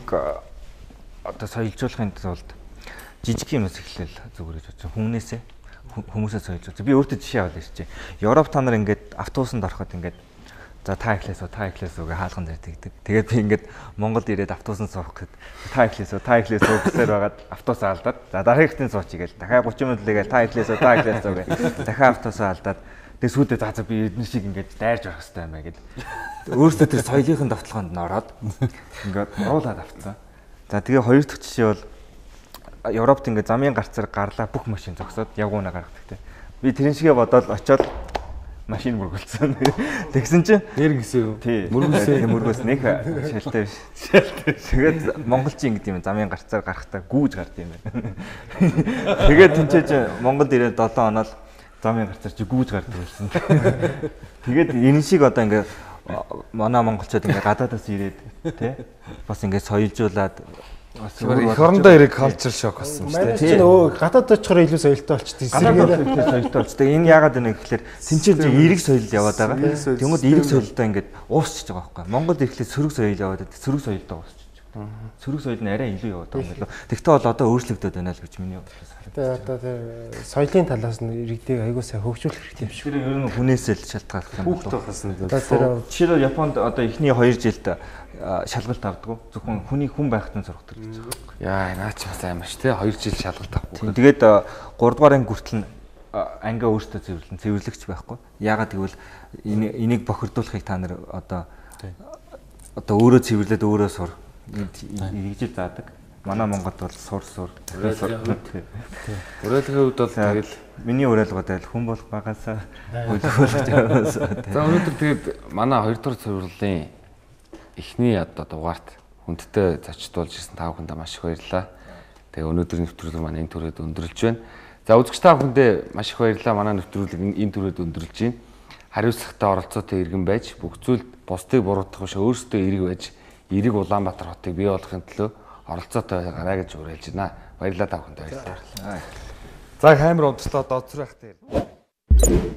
одоо соёлжуулахын тулд жижиг юмс эхлэл зүгээр гэж бодсон. Хүмүүнээсээ хүмүүсээ соёлжуулж. Би өөртөө жишээ аваад ирчихэ. Европ та нар ингээд автобусанд ороход ингээд за та эхлээс үгээ хаалган дээр тэгдэг. Тэгээд би ингээд Монголд ирээд автобусанд суухад та эхлээс гэсээр байгаад автобус алдаад за дараагийнхтын сууч гээл дахиад 30 минут лээгээл та эхлээс үгээ дахиад автобус алдаад тэгээд сүйдээ за би эдгээр шиг ингээд дайрж авах хэрэгтэй юм байна гэд. Өөрөөсөө тэр соёлын давталгаанд нь ороод ингээд оруулаад авцсан. За тэгээ хоёр дахь жишээ бол Европт ингээд замын гарцаар гарлаа бүх машин зогсоод явгууна гаргадаг те. Би тэрэн шигээ бодоод очиод машин мөргөлцсөн. Тэгсэн чинь нэр гисэн юу? Мөргөөс нэг шалтай биш. Тэгээд монголчин гэдэг юм замын гарцаар гарахтаа гүүж гард юм байна. Тэгээд тэнцээж Монголд ирээд 7 хоноод замын гарцаар чи гүүж гардаг болсон. Тэгээд энэ шиг одоо ингээд манай монголчууд ингээд гадаадаас ирээд тий бас ингээд соёлжуулаад их орондоо ирэх culture shock болсон шүү дээ. Нөгөө гадаад очихоор илүү соёлтой болчихдээ. Гадаад соёлтой болчихдээ. Энэ яагаад вэ гэхээр тэнцэл эрэг соёл яваад байгаа. Тэнгүүд эрэг соёлтой ингээд уусчихж байгаа байхгүй. Монголд ирэхлээр сөрөг соёл яваад байдаг. Сөрөг соёлтой уусчихж байгаа. Сөрөг соёл нь арай илүү яваад байгаа юм байна. Тэгтээ бол одоо өөрчлөгдөд байна л гэж миний бодлоос харагдаж байна. Одоо соёлын талаас нь иргэдийг аягүй сайн хөгжүүлэх хэрэгтэй юм шиг. Тэр ер нь хүнээсээ л шалтгаалх юм. Хүүхд байхаас нь. Жишээлбэл Японд одоо эхний 2 жилд шалгалт авдаг. Зөвхөн хүн байхад нь зургдаг гэж байгаа. Яа, наач бас амар ш тий 2 жил шалгалт авахгүй. Тэгээд 3 дугаар анги хүртэл ангиа өөртөө цэвэрлэгч байхгүй. Яагаад гэвэл энийг бохирдуулахыг та нар одоо өөрөө цэвэрлээд өөрөө сур ингэж заадаг. Манай Монголд бол сур. Уриалгын хувьд бол тэгэл миний уриалгууд айл хүн болох багасаа хөлөөлж яваасаа. За өнөөдөр тэгээд манай 2 дугаар цэвэрлэлийн эхний одоо дугаарт хүндтэй зочдуулж ирсэн та бүхэндээ маш их баярлалаа. Тэгээ өнөөдрийн нэвтрүүлэг маань энэ түрээд өндөрлж байна. За үзэгч та бүхэндээ маш их баярлалаа. Манай нэвтрүүлэг энэ түрээд өндөрлж байна. Хариуцлагатай оролцоотой иргэн байж бүх зүйлд бусдыг буруутгах биш өөрсдөө эерэг байж эерэг Улаанбаатар хотыг бий болгохын төлөө оролцоотой байгаарай гэж уриалж байна. Баярлалаа та бүхэнд баярлалаа. За камер унтслаа доцрох дээр.